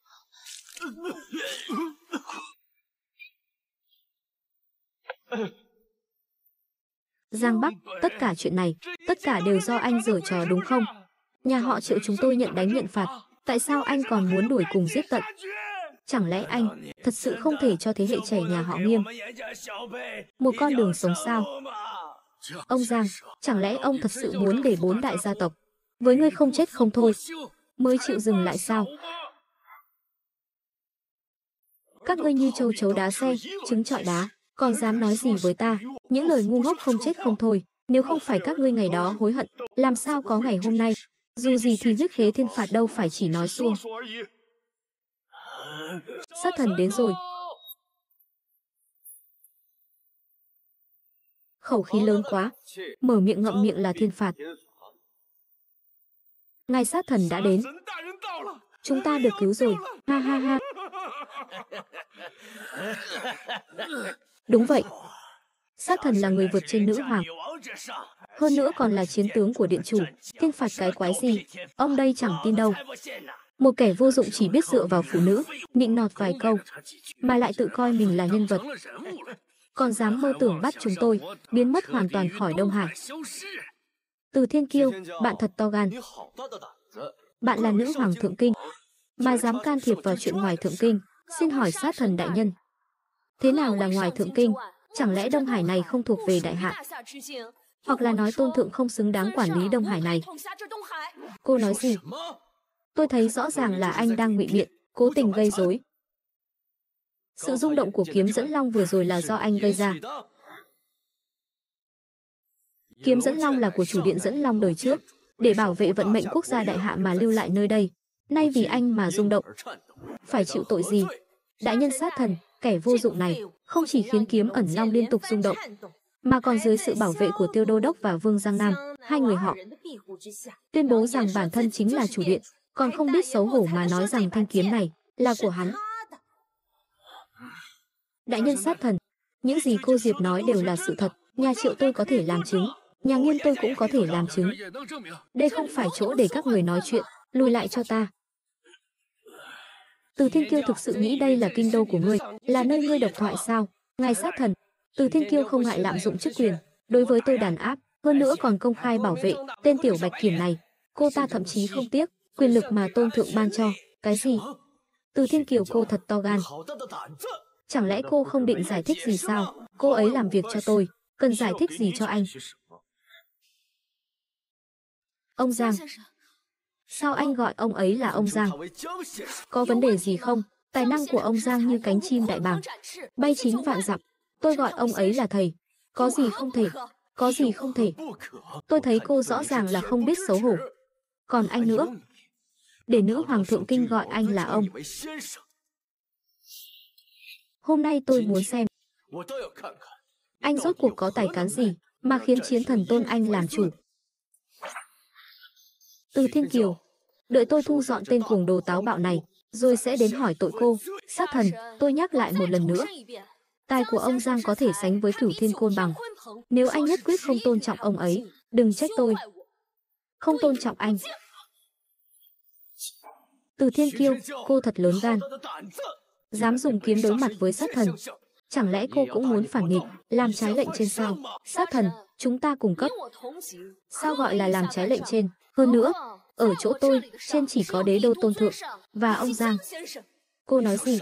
Giang Bắc, tất cả chuyện này, tất cả đều do anh giở trò đúng không? Nhà họ Triệu chúng tôi nhận đánh nhận phạt, tại sao anh còn muốn đuổi cùng giết tận? Chẳng lẽ anh thật sự không thể cho thế hệ trẻ nhà họ Nghiêm một con đường sống sao? Ông Giang, chẳng lẽ ông thật sự muốn để 4 đại gia tộc với ngươi không chết không thôi mới chịu dừng lại sao? Các ngươi như châu chấu đá xe, trứng trọi đá, còn dám nói gì với ta? Những lời ngu ngốc không chết không thôi. Nếu không phải các ngươi ngày đó hối hận, làm sao có ngày hôm nay? Dù gì thì huyết khế thiên phạt đâu phải chỉ nói suông. Sát thần đến rồi. Khẩu khí lớn quá, mở miệng ngậm miệng là thiên phạt. Ngài sát thần đã đến. Chúng ta được cứu rồi, ha ha ha. Đúng vậy. Sát thần là người vượt trên nữ hoàng. Hơn nữa còn là chiến tướng của điện chủ. Thiên phạt cái quái gì? Ông đây chẳng tin đâu. Một kẻ vô dụng chỉ biết dựa vào phụ nữ, nịnh nọt vài câu, mà lại tự coi mình là nhân vật. Còn dám mơ tưởng bắt chúng tôi biến mất hoàn toàn khỏi Đông Hải. Từ Thiên Kiêu, bạn thật to gan. Bạn là nữ hoàng thượng kinh, mà dám can thiệp vào chuyện ngoài thượng kinh. Xin hỏi sát thần đại nhân, thế nào là ngoài thượng kinh? Chẳng lẽ Đông Hải này không thuộc về đại hạ? Hoặc là nói tôn thượng không xứng đáng quản lý Đông Hải này? Cô nói gì? Tôi thấy rõ ràng là anh đang ngụy biện, cố tình gây rối. Sự rung động của kiếm dẫn long vừa rồi là do anh gây ra. Kiếm dẫn long là của chủ điện dẫn long đời trước, để bảo vệ vận mệnh quốc gia đại hạ mà lưu lại nơi đây. Nay vì anh mà rung động, phải chịu tội gì? Đại nhân sát thần, kẻ vô dụng này, không chỉ khiến kiếm ẩn long liên tục rung động, mà còn dưới sự bảo vệ của Tiêu Đô Đốc và Vương Giang Nam, hai người họ tuyên bố rằng bản thân chính là chủ điện, còn không biết xấu hổ mà nói rằng thanh kiếm này là của hắn. Đại nhân sát thần, Những gì cô Diệp nói đều là sự thật. Nhà Triệu tôi có thể làm chứng, nhà Nghiên tôi cũng có thể làm chứng. Đây không phải chỗ để các người nói chuyện, lùi lại cho ta. Từ Thiên Kiêu thực sự nghĩ đây là kinh đô của ngươi, là nơi ngươi độc thoại sao? Ngài sát thần. Từ Thiên Kiêu không ngại lạm dụng chức quyền đối với tôi đàn áp, hơn nữa còn công khai bảo vệ tên tiểu bạch kiểm này. Cô ta thậm chí không tiếc quyền lực mà tôn thượng ban cho. Cái gì? Từ Thiên Kiều, cô thật to gan. Chẳng lẽ cô không định giải thích gì sao? Cô ấy làm việc cho tôi, cần giải thích gì cho anh? Ông Giang. Sao anh gọi ông ấy là ông Giang? Có vấn đề gì không? Tài năng của ông Giang như cánh chim đại bàng, bay 9 vạn dặm. Tôi gọi ông ấy là thầy. Có gì không thể? Có gì không thể? Tôi thấy cô rõ ràng là không biết xấu hổ. Còn anh nữa? Để nữ hoàng thượng kinh gọi anh là ông. Hôm nay tôi muốn xem anh rốt cuộc có tài cán gì mà khiến chiến thần tôn anh làm chủ. Từ Thiên Kiều, đợi tôi thu dọn tên cuồng đồ táo bạo này, rồi sẽ đến hỏi tội cô. Sát thần, tôi nhắc lại một lần nữa. Tài của ông Giang có thể sánh với Cửu Thiên Côn Bằng. Nếu anh nhất quyết không tôn trọng ông ấy, đừng trách tôi. Không tôn trọng anh. Từ Thiên Kiêu, cô thật lớn gan. Dám dùng kiếm đối mặt với sát thần. Chẳng lẽ cô cũng muốn phản nghịch, làm trái lệnh trên sao? Sát thần, chúng ta cùng cấp. Sao gọi là làm trái lệnh trên? Hơn nữa, ở chỗ tôi, trên chỉ có đế đô tôn thượng và ông Giang. Cô nói gì?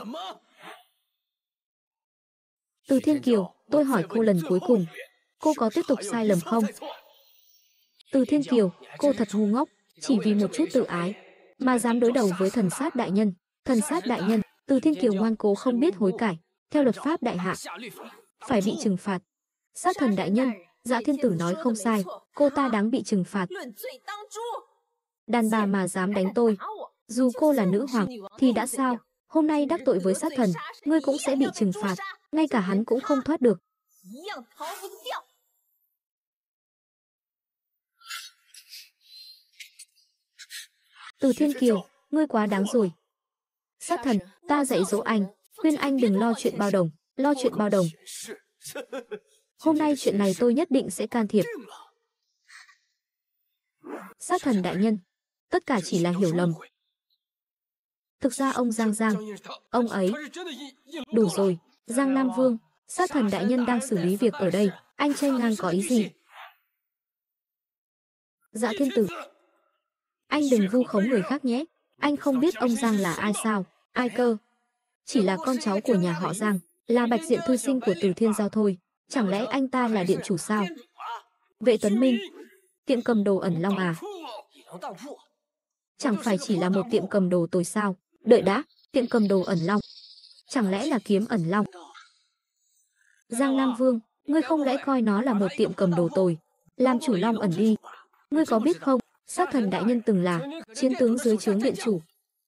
Từ Thiên Kiều, tôi hỏi cô lần cuối cùng, cô có tiếp tục sai lầm không? Từ Thiên Kiều, cô thật ngu ngốc, chỉ vì một chút tự ái mà dám đối đầu với thần sát đại nhân. Thần sát đại nhân. Từ Thiên Kiều ngoan cố không biết hối cải, theo luật pháp đại hạ phải bị trừng phạt. Sát thần đại nhân, Dạ Thiên Tử nói không sai, cô ta đáng bị trừng phạt. Đàn bà mà dám đánh tôi, dù cô là nữ hoàng thì đã sao? Hôm nay đắc tội với sát thần, ngươi cũng sẽ bị trừng phạt, ngay cả hắn cũng không thoát được. Từ Thiên Kiều, ngươi quá đáng rồi. Sát thần, ta dạy dỗ anh, khuyên anh đừng lo chuyện bao đồng, lo chuyện bao đồng. Hôm nay chuyện này tôi nhất định sẽ can thiệp. Sát thần đại nhân, tất cả chỉ là hiểu lầm. Thực ra ông Giang, ông ấy... Đủ rồi, Giang Nam Vương, sát thần đại nhân đang xử lý việc ở đây, anh chen ngang có ý gì? Dạ Thiên Tử, anh đừng vu khống người khác nhé, anh không biết ông Giang là ai sao? Ai cơ? Chỉ là con cháu của nhà họ Giang, là bạch diện thư sinh của Từ Thiên Giao thôi. Chẳng lẽ anh ta là điện chủ sao? Vệ Tuấn Minh, tiệm cầm đồ ẩn long à? Chẳng phải chỉ là một tiệm cầm đồ tồi sao? Đợi đã, tiệm cầm đồ ẩn long, chẳng lẽ là kiếm ẩn long? Giang Nam Vương, ngươi không lẽ coi nó là một tiệm cầm đồ tồi? Làm chủ long ẩn đi. Ngươi có biết không, sát thần đại nhân từng là chiến tướng dưới trướng điện chủ.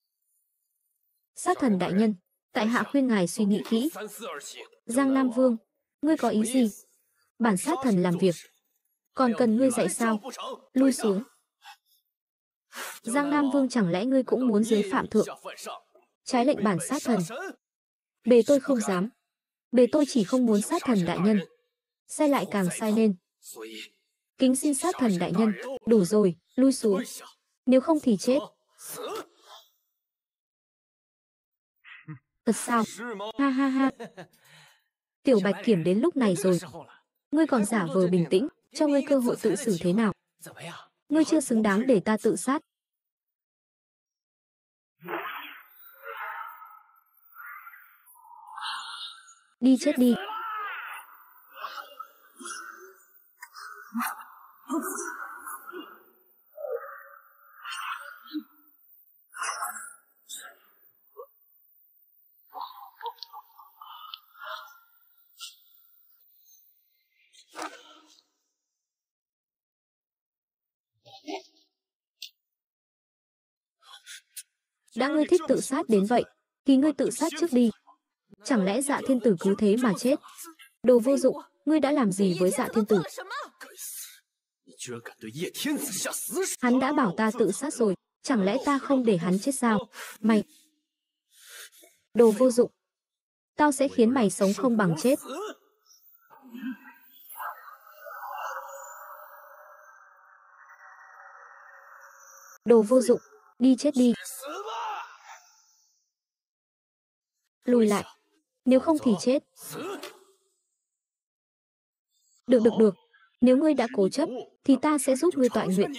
Sát thần đại nhân, tại hạ khuyên ngài suy nghĩ kỹ. Giang Nam Vương, ngươi có ý gì? Bản sát thần làm việc, còn cần ngươi dạy sao? Lui xuống. Giang Nam Vương, chẳng lẽ ngươi cũng muốn dưới phạm thượng, trái lệnh bản sát thần? Bề tôi không dám. Bề tôi chỉ không muốn sát thần đại nhân sai lại càng sai lên. Kính xin sát thần đại nhân, đủ rồi, lui xuống. Nếu không thì chết. Thật sao? Ha ha ha. Tiểu Bạch Kiểm đến lúc này rồi. Ngươi còn giả vờ bình tĩnh, cho ngươi cơ hội tự xử thế nào? Ngươi chưa xứng đáng để ta tự sát. Đi chết đi. Đã ngươi thích tự sát đến vậy, thì ngươi tự sát trước đi. Chẳng lẽ Dạ Thiên Tử cứ thế mà chết? Đồ vô dụng, ngươi đã làm gì với Dạ Thiên Tử? Hắn đã bảo ta tự sát rồi, chẳng lẽ ta không để hắn chết sao? Mày! Đồ vô dụng! Tao sẽ khiến mày sống không bằng chết. Đồ vô dụng, đi chết đi. Lùi lại, nếu không thì chết. Được được được, nếu ngươi đã cố chấp, thì ta sẽ giúp ngươi tọa nguyện.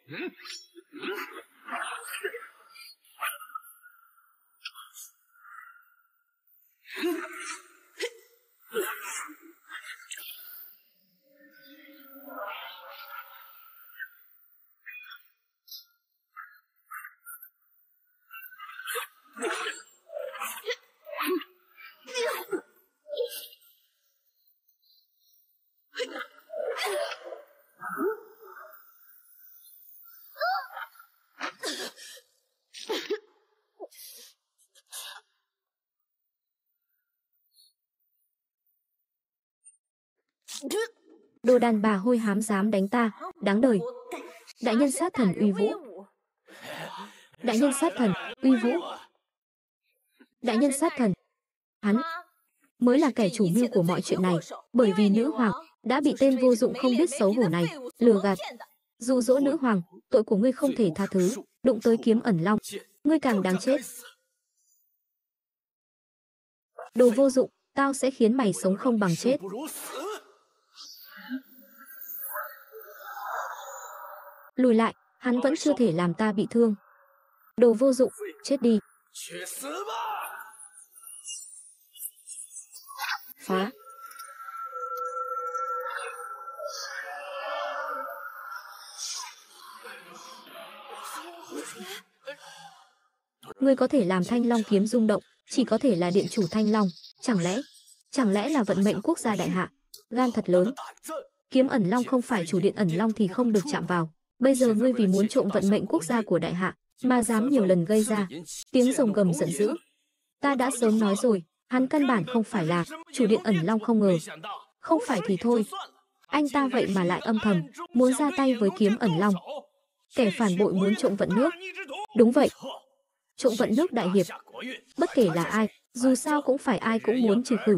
Đồ đàn bà hôi hám dám đánh ta, đáng đời. Đại nhân sát thần uy vũ. Đại nhân sát thần uy vũ. Đại nhân sát thần. Hắn mới là kẻ chủ mưu của mọi chuyện này, bởi vì nữ hoàng đã bị tên vô dụng không biết xấu hổ này lừa gạt, dụ dỗ nữ hoàng. Tội của ngươi không thể tha thứ. Đụng tới kiếm ẩn long, ngươi càng đáng chết. Đồ vô dụng, tao sẽ khiến mày sống không bằng chết. Lùi lại, hắn vẫn chưa thể làm ta bị thương. Đồ vô dụng, chết đi. Phá. Ngươi có thể làm Thanh Long kiếm rung động, chỉ có thể là điện chủ Thanh Long. Chẳng lẽ là vận mệnh quốc gia đại hạ? Gan thật lớn. Kiếm ẩn long không phải chủ điện ẩn long thì không được chạm vào. Bây giờ ngươi vì muốn trộm vận mệnh quốc gia của đại hạ mà dám nhiều lần gây ra tiếng rồng gầm giận dữ. Ta đã sớm nói rồi, hắn căn bản không phải là chủ điện ẩn long, không ngờ. Không phải thì thôi, anh ta vậy mà lại âm thầm muốn ra tay với kiếm ẩn long. Kẻ phản bội muốn trộm vận nước. Đúng vậy, trộm vận nước đại hiệp. Bất kể là ai, dù sao cũng phải ai cũng muốn trừ khử.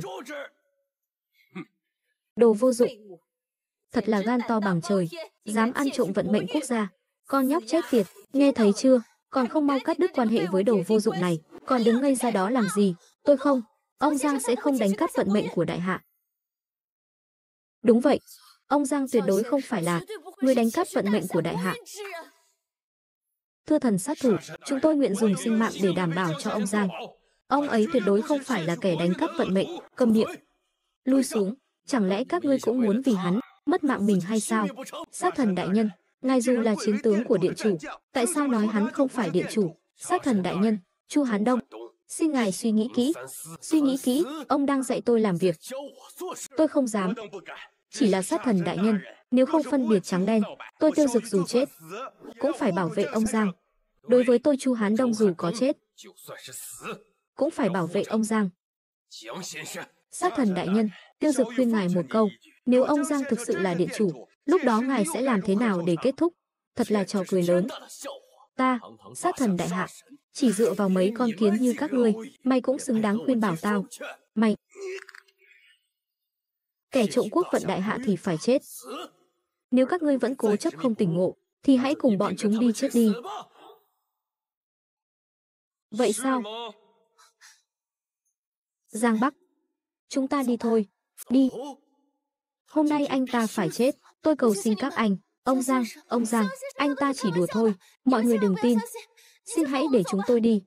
Đồ vô dụng, thật là gan to bằng trời, dám ăn trộm vận mệnh quốc gia. Con nhóc chết tiệt, nghe thấy chưa? Còn không mau cắt đứt quan hệ với đồ vô dụng này. Còn đứng ngây ra đó làm gì? Tôi không, ông Giang sẽ không đánh cắp vận mệnh của đại hạ. Đúng vậy, ông Giang tuyệt đối không phải là người đánh cắp vận mệnh của đại hạ. Thưa thần sát thủ, chúng tôi nguyện dùng sinh mạng để đảm bảo cho ông Giang. Ông ấy tuyệt đối không phải là kẻ đánh cắp vận mệnh. Câm miệng, lui xuống. Chẳng lẽ các ngươi cũng muốn vì hắn mất mạng mình hay sao? Sát thần đại nhân, ngài dù là chiến tướng của điện chủ, tại sao nói hắn không phải điện chủ? Sát thần đại nhân, Chu Hán Đông, xin ngài suy nghĩ kỹ. Suy nghĩ kỹ, ông đang dạy tôi làm việc. Tôi không dám. Chỉ là sát thần đại nhân, nếu không phân biệt trắng đen, tôi Tiêu Dực dù chết cũng phải bảo vệ ông Giang. Đối với tôi Chu Hán Đông dù có chết cũng phải bảo vệ ông Giang. Sát thần đại nhân, Tiêu Dực khuyên ngài một câu, nếu ông Giang thực sự là điện chủ, lúc đó ngài sẽ làm thế nào để kết thúc? Thật là trò cười lớn. Ta, sát thần đại hạ, chỉ dựa vào mấy con kiến như các ngươi, mày cũng xứng đáng khuyên bảo tao. Mày, kẻ trộm quốc vận đại hạ thì phải chết. Nếu các ngươi vẫn cố chấp không tỉnh ngộ, thì hãy cùng bọn chúng đi chết đi. Vậy sao? Giang Bắc, chúng ta đi thôi. Đi. Hôm nay anh ta phải chết. Tôi cầu xin các anh. Ông Giang, anh ta chỉ đùa thôi. Mọi người đừng tin. Xin hãy để chúng tôi đi.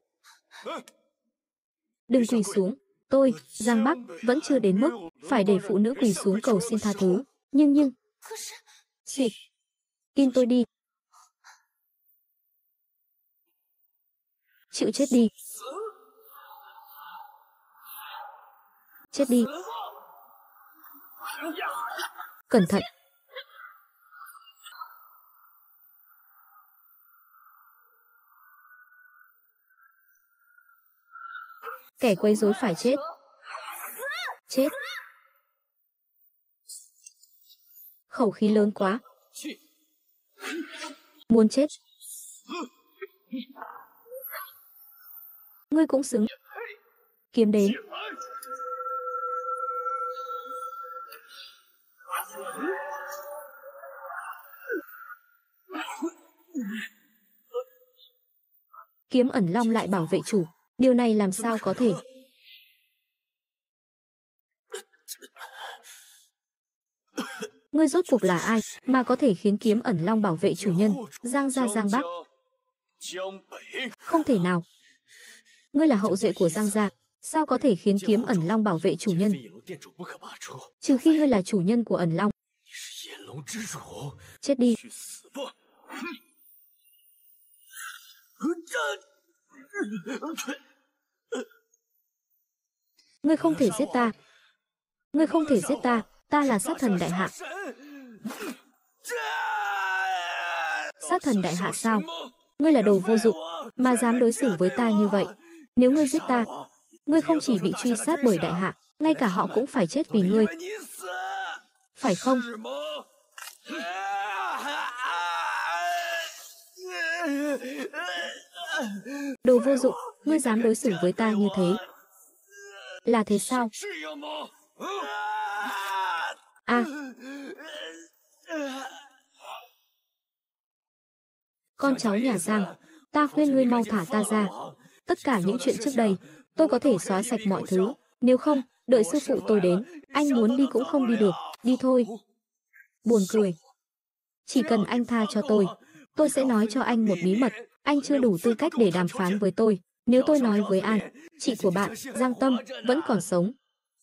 Đừng quỳ xuống. Tôi, Giang Bắc, vẫn chưa đến mức phải để phụ nữ quỳ xuống cầu xin tha thứ. Nhưng... Xịt. Tin tôi đi. Chịu chết đi. Chết đi. Cẩn thận. Kẻ quấy rối phải chết. Chết. Khẩu khí lớn quá. Muốn chết. Ngươi cũng xứng. Kiếm đến. kiếm ẩn long lại bảo vệ chủ. Điều này làm sao có thể? Ngươi rốt cuộc là ai mà có thể khiến kiếm ẩn long bảo vệ chủ nhân? Giang gia Giang Bắc. Không thể nào. Ngươi là hậu duệ của Giang gia, sao có thể khiến kiếm ẩn long bảo vệ chủ nhân? Trừ khi ngươi là chủ nhân của ẩn long. Chết đi. Ngươi không thể giết ta. Ngươi không thể giết ta, ta là sát thần đại hạ. Sát thần đại hạ sao? Ngươi là đồ vô dụng, mà dám đối xử với ta như vậy. Nếu ngươi giết ta, ngươi không chỉ bị truy sát bởi đại hạ, ngay cả họ cũng phải chết vì ngươi. Phải không? Đồ vô dụng, ngươi dám đối xử với ta như thế. Là thế sao? À. Con cháu nhà Giang, ta khuyên ngươi mau thả ta ra. Tất cả những chuyện trước đây, tôi có thể xóa sạch mọi thứ. Nếu không, đợi sư phụ tôi đến, anh muốn đi cũng không đi được. Đi thôi. Buồn cười. Chỉ cần anh tha cho tôi sẽ nói cho anh một bí mật. Anh chưa đủ tư cách để đàm phán với tôi. Nếu tôi nói với An, chị của bạn, Giang Tâm, vẫn còn sống.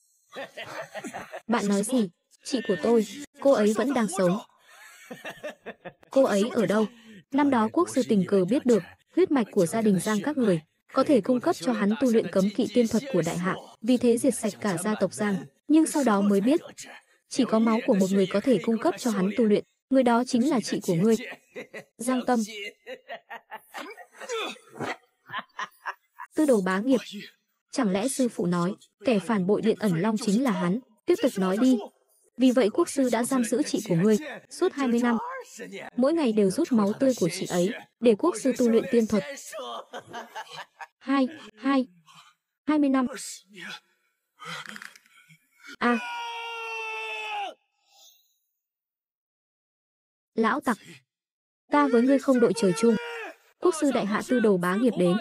Bạn nói gì? Chị của tôi, cô ấy vẫn đang sống. Cô ấy ở đâu? Năm đó quốc sư tình cờ biết được huyết mạch của gia đình Giang các người có thể cung cấp cho hắn tu luyện cấm kỵ tiên thuật của đại hạ, vì thế diệt sạch cả gia tộc Giang. Nhưng sau đó mới biết, chỉ có máu của một người có thể cung cấp cho hắn tu luyện, người đó chính là chị của ngươi, Giang Tâm. Tư đồ bá nghiệp. Chẳng lẽ sư phụ nói kẻ phản bội Điện Ẩn Long chính là hắn? Tiếp tục nói đi. Vì vậy quốc sư đã giam giữ chị của ngươi suốt 20 năm. Mỗi ngày đều rút máu tươi của chị ấy để quốc sư tu luyện tiên thuật. 20 năm. À. Lão tặc. Ta với ngươi không đội trời chung. Quốc sư đại hạ Tư đồ bá nghiệp đến.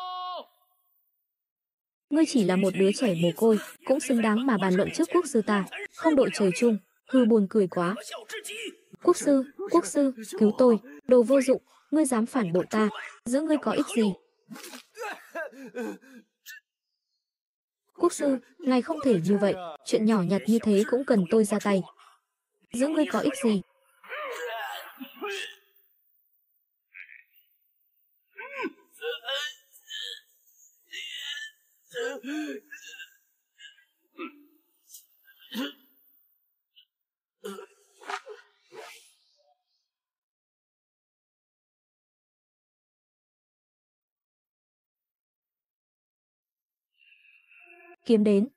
Ngươi chỉ là một đứa trẻ mồ côi, cũng xứng đáng mà bàn luận trước quốc sư ta. Không đội trời chung, hư, buồn cười quá. Quốc sư, cứu tôi, đồ vô dụng, ngươi dám phản bội ta, giữa ngươi có ích gì? Quốc sư, ngài không thể như vậy, chuyện nhỏ nhặt như thế cũng cần tôi ra tay. Giữa ngươi có ích gì? Kiếm đến.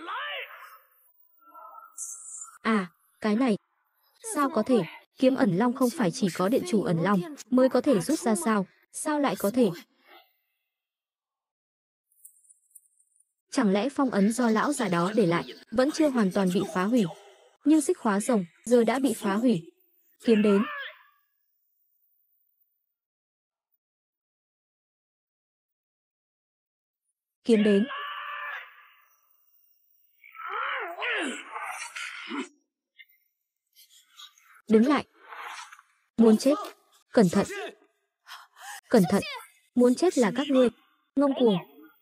À, cái này. Sao có thể? Kiếm ẩn long không phải chỉ có điện chủ ẩn long mới có thể rút ra sao? Sao lại có thể? Chẳng lẽ phong ấn do lão già đó để lại vẫn chưa hoàn toàn bị phá hủy? Nhưng xích khóa rồng giờ đã bị phá hủy. Kiếm đến. Kiếm đến. Đứng lại. Muốn chết. Cẩn thận. Cẩn thận. Muốn chết là các ngươi. Ngông cuồng.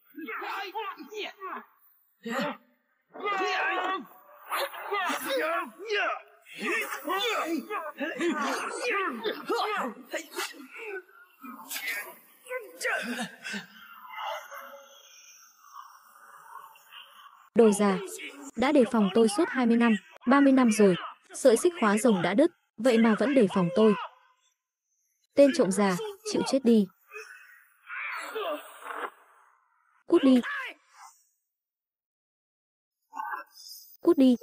Đồ già. Đã đề phòng tôi suốt 20 năm, 30 năm rồi. Sợi xích khóa rồng đã đứt, vậy mà vẫn đề phòng tôi. Tên trộm già, chịu chết đi. Cút đi. Cút đi.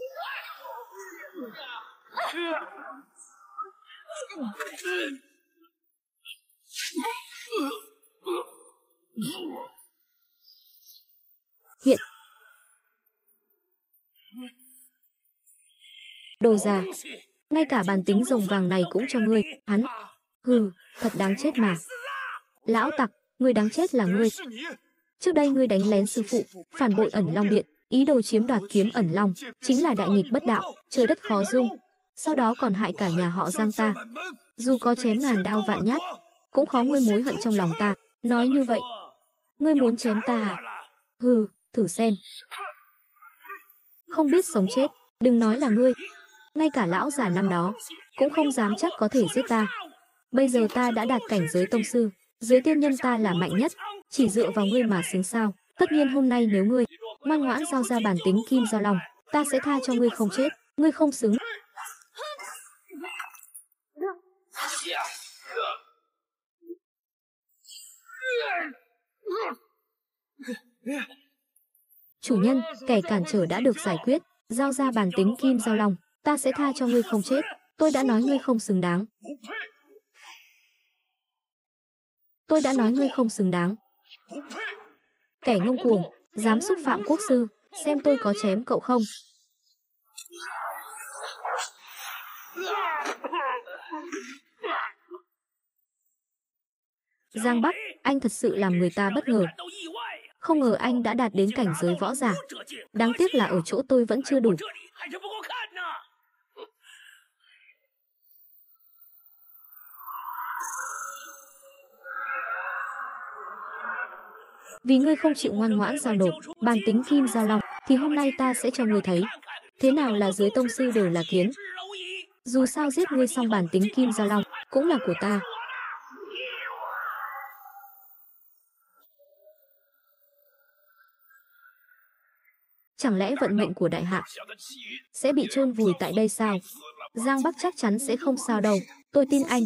Hiện. Đồ già. Ngay cả bàn tính rồng vàng này cũng cho ngươi. Hắn. Hừ, thật đáng chết mà. Lão tặc, Người đáng chết là ngươi. Trước đây ngươi đánh lén sư phụ, phản bội Ẩn Long Điện, ý đồ chiếm đoạt kiếm Ẩn Long, chính là đại nghịch bất đạo, trời đất khó dung. Sau đó còn hại cả nhà họ Giang ta. Dù có chém ngàn đao vạn nhát, cũng khó ngươi mối hận trong lòng ta. Nói như vậy, ngươi muốn chém ta à? Hừ, thử xem. Không biết sống chết, đừng nói là ngươi. Ngay cả lão già năm đó cũng không dám chắc có thể giết ta. Bây giờ ta đã đạt cảnh giới tông sư, dưới tiên nhân ta là mạnh nhất, chỉ dựa vào ngươi mà xứng sao? Tất nhiên hôm nay nếu ngươi ngoan ngoãn giao ra bản tính Kim Giao Long, ta sẽ tha cho ngươi không chết. Ngươi không xứng. Chủ nhân, kẻ cản trở đã được giải quyết, giao ra bản tính Kim Giao Long, ta sẽ tha cho ngươi không chết. Tôi đã nói ngươi không xứng đáng. Tôi đã nói ngươi không xứng đáng. Kẻ ngông cuồng, dám xúc phạm quốc sư, xem tôi có chém cậu không. Giang Bắc, anh thật sự làm người ta bất ngờ. Không ngờ anh đã đạt đến cảnh giới võ giả. Đáng tiếc là ở chỗ tôi vẫn chưa đủ. Vì ngươi không chịu ngoan ngoãn giao nộp bản tính Kim Giao Long, thì hôm nay ta sẽ cho ngươi thấy thế nào là dưới tông sư đều là kiến. Dù sao giết ngươi xong bản tính Kim Giao Long cũng là của ta. Chẳng lẽ vận mệnh của đại hạ sẽ bị chôn vùi tại đây sao? Giang Bắc chắc chắn sẽ không sao đâu, tôi tin anh.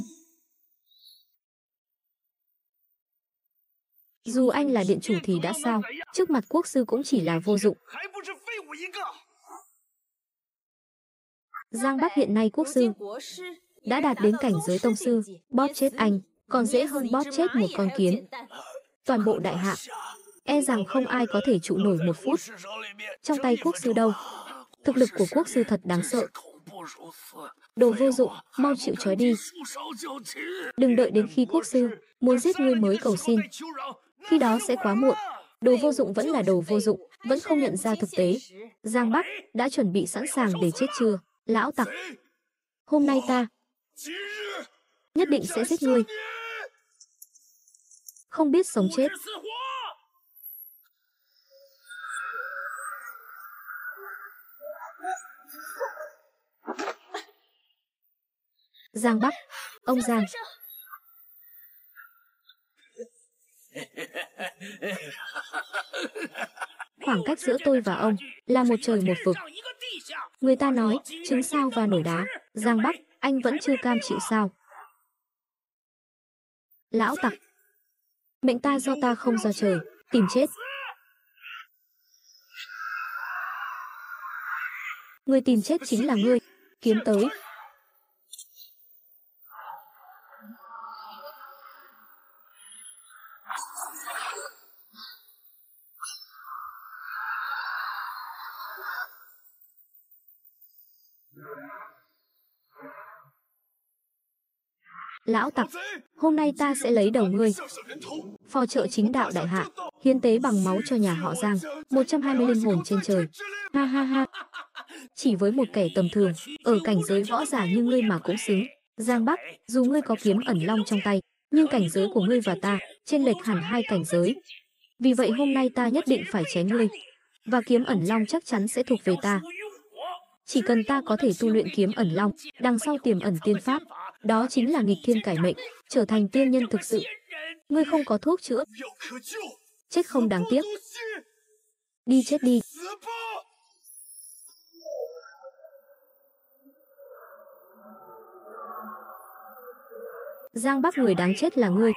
Dù anh là điện chủ thì đã sao, trước mặt quốc sư cũng chỉ là vô dụng. Giang Bắc hiện nay quốc sư đã đạt đến cảnh giới tông sư, bóp chết anh còn dễ hơn bóp chết một con kiến. Toàn bộ đại hạ e rằng không ai có thể trụ nổi một phút trong tay quốc sư đâu. Thực lực của quốc sư thật đáng sợ. Đồ vô dụng, mau chịu trói đi. Đừng đợi đến khi quốc sư muốn giết ngươi mới cầu xin. Khi đó sẽ quá muộn. Đồ vô dụng vẫn là đồ vô dụng, vẫn không nhận ra thực tế. Giang Bắc đã chuẩn bị sẵn sàng để chết chưa? Lão tặc, hôm nay ta nhất định sẽ giết ngươi. Không biết sống chết. Giang Bắc, ông Giang. Khoảng cách giữa tôi và ông là một trời một vực. Người ta nói, trứng sao và nổi đá. Giang Bắc, anh vẫn chưa cam chịu sao? Lão tặc, mệnh ta do ta không do trời, tìm chết. Người tìm chết chính là ngươi. Kiếm tới. Lão tặc, hôm nay ta sẽ lấy đầu ngươi phò trợ chính đạo đại hạ, hiến tế bằng máu cho nhà họ Giang, 120 linh hồn trên trời. Ha ha ha. Chỉ với một kẻ tầm thường, ở cảnh giới võ giả như ngươi mà cũng xứng. Giang Bắc, dù ngươi có kiếm Ẩn Long trong tay, nhưng cảnh giới của ngươi và ta chênh lệch hẳn 2 cảnh giới. Vì vậy hôm nay ta nhất định phải chém ngươi, và kiếm Ẩn Long chắc chắn sẽ thuộc về ta. Chỉ cần ta có thể tu luyện kiếm Ẩn Long, đằng sau tiềm ẩn tiên pháp, đó chính là nghịch thiên cải mệnh, trở thành tiên nhân thực sự. Ngươi không có thuốc chữa, chết không đáng tiếc. Đi chết đi. Giang Bắc, người đáng chết là ngươi.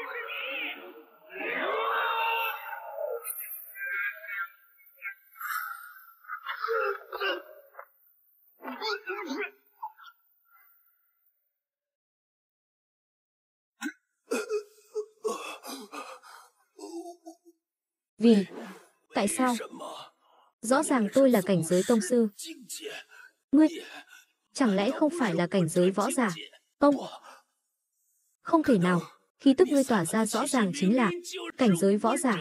Vì tại sao? Rõ ràng tôi là cảnh giới tông sư. Ngươi chẳng lẽ không phải là cảnh giới võ giả? Không, không thể nào. Khí tức ngươi tỏa ra rõ ràng chính là cảnh giới võ giả.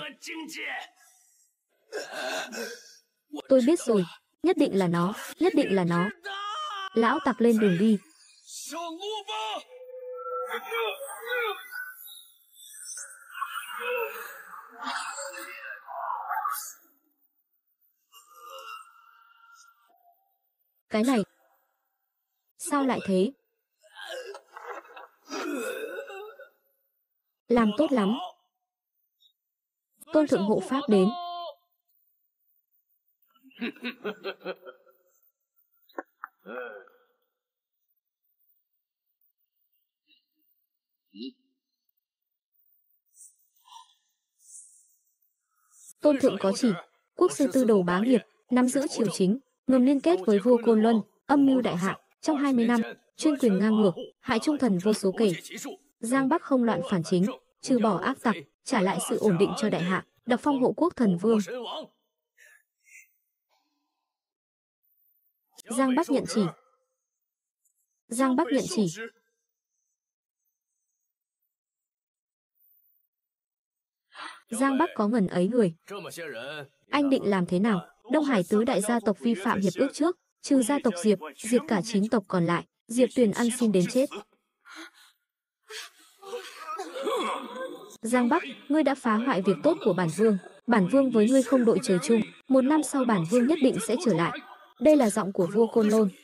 Tôi biết rồi, nhất định là nó, nhất định là nó. Lão tặc lên đường đi. Cái này, sao lại thế? Làm tốt lắm. Tôn thượng hộ pháp đến. Tôn thượng có chỉ, quốc sư tư đồ bá nghiệp, nắm giữ triều chính, ngầm liên kết với vua Côn Luân, âm mưu đại hạ, trong 20 năm, chuyên quyền ngang ngược, hại trung thần vô số kể. Giang Bắc không loạn phản chính, trừ bỏ ác tặc, trả lại sự ổn định cho đại hạ, đặc phong hộ quốc thần vương. Giang Bắc nhận chỉ. Giang Bắc nhận chỉ. Giang Bắc có ngần ấy người. Anh định làm thế nào? Đông Hải tứ đại gia tộc vi phạm hiệp ước trước, trừ gia tộc Diệp, diệt cả 9 tộc còn lại. Diệp Tuyền ăn xin đến chết. Giang Bắc, ngươi đã phá hoại việc tốt của bản vương. Bản vương với ngươi không đội trời chung. 1 năm sau bản vương nhất định sẽ trở lại. Đây là giọng của vua Côn Lôn.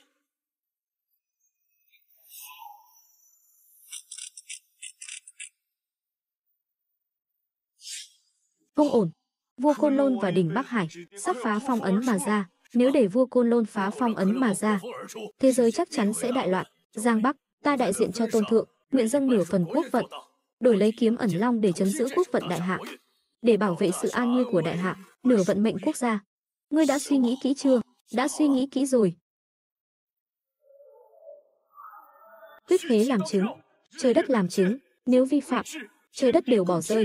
Không ổn. Vua Côn Lôn và đỉnh Bắc Hải sắp phá phong ấn mà ra. Nếu để vua Côn Lôn phá phong ấn mà ra, thế giới chắc chắn sẽ đại loạn. Giang Bắc, ta đại diện cho tôn thượng, nguyện dâng nửa phần quốc vận, đổi lấy kiếm ẩn long để trấn giữ quốc vận đại hạ, để bảo vệ sự an nguy của đại hạ, nửa vận mệnh quốc gia. Ngươi đã suy nghĩ kỹ chưa? Đã suy nghĩ kỹ rồi. Huyết khế làm chứng, trời đất làm chứng, nếu vi phạm, trời đất đều bỏ rơi.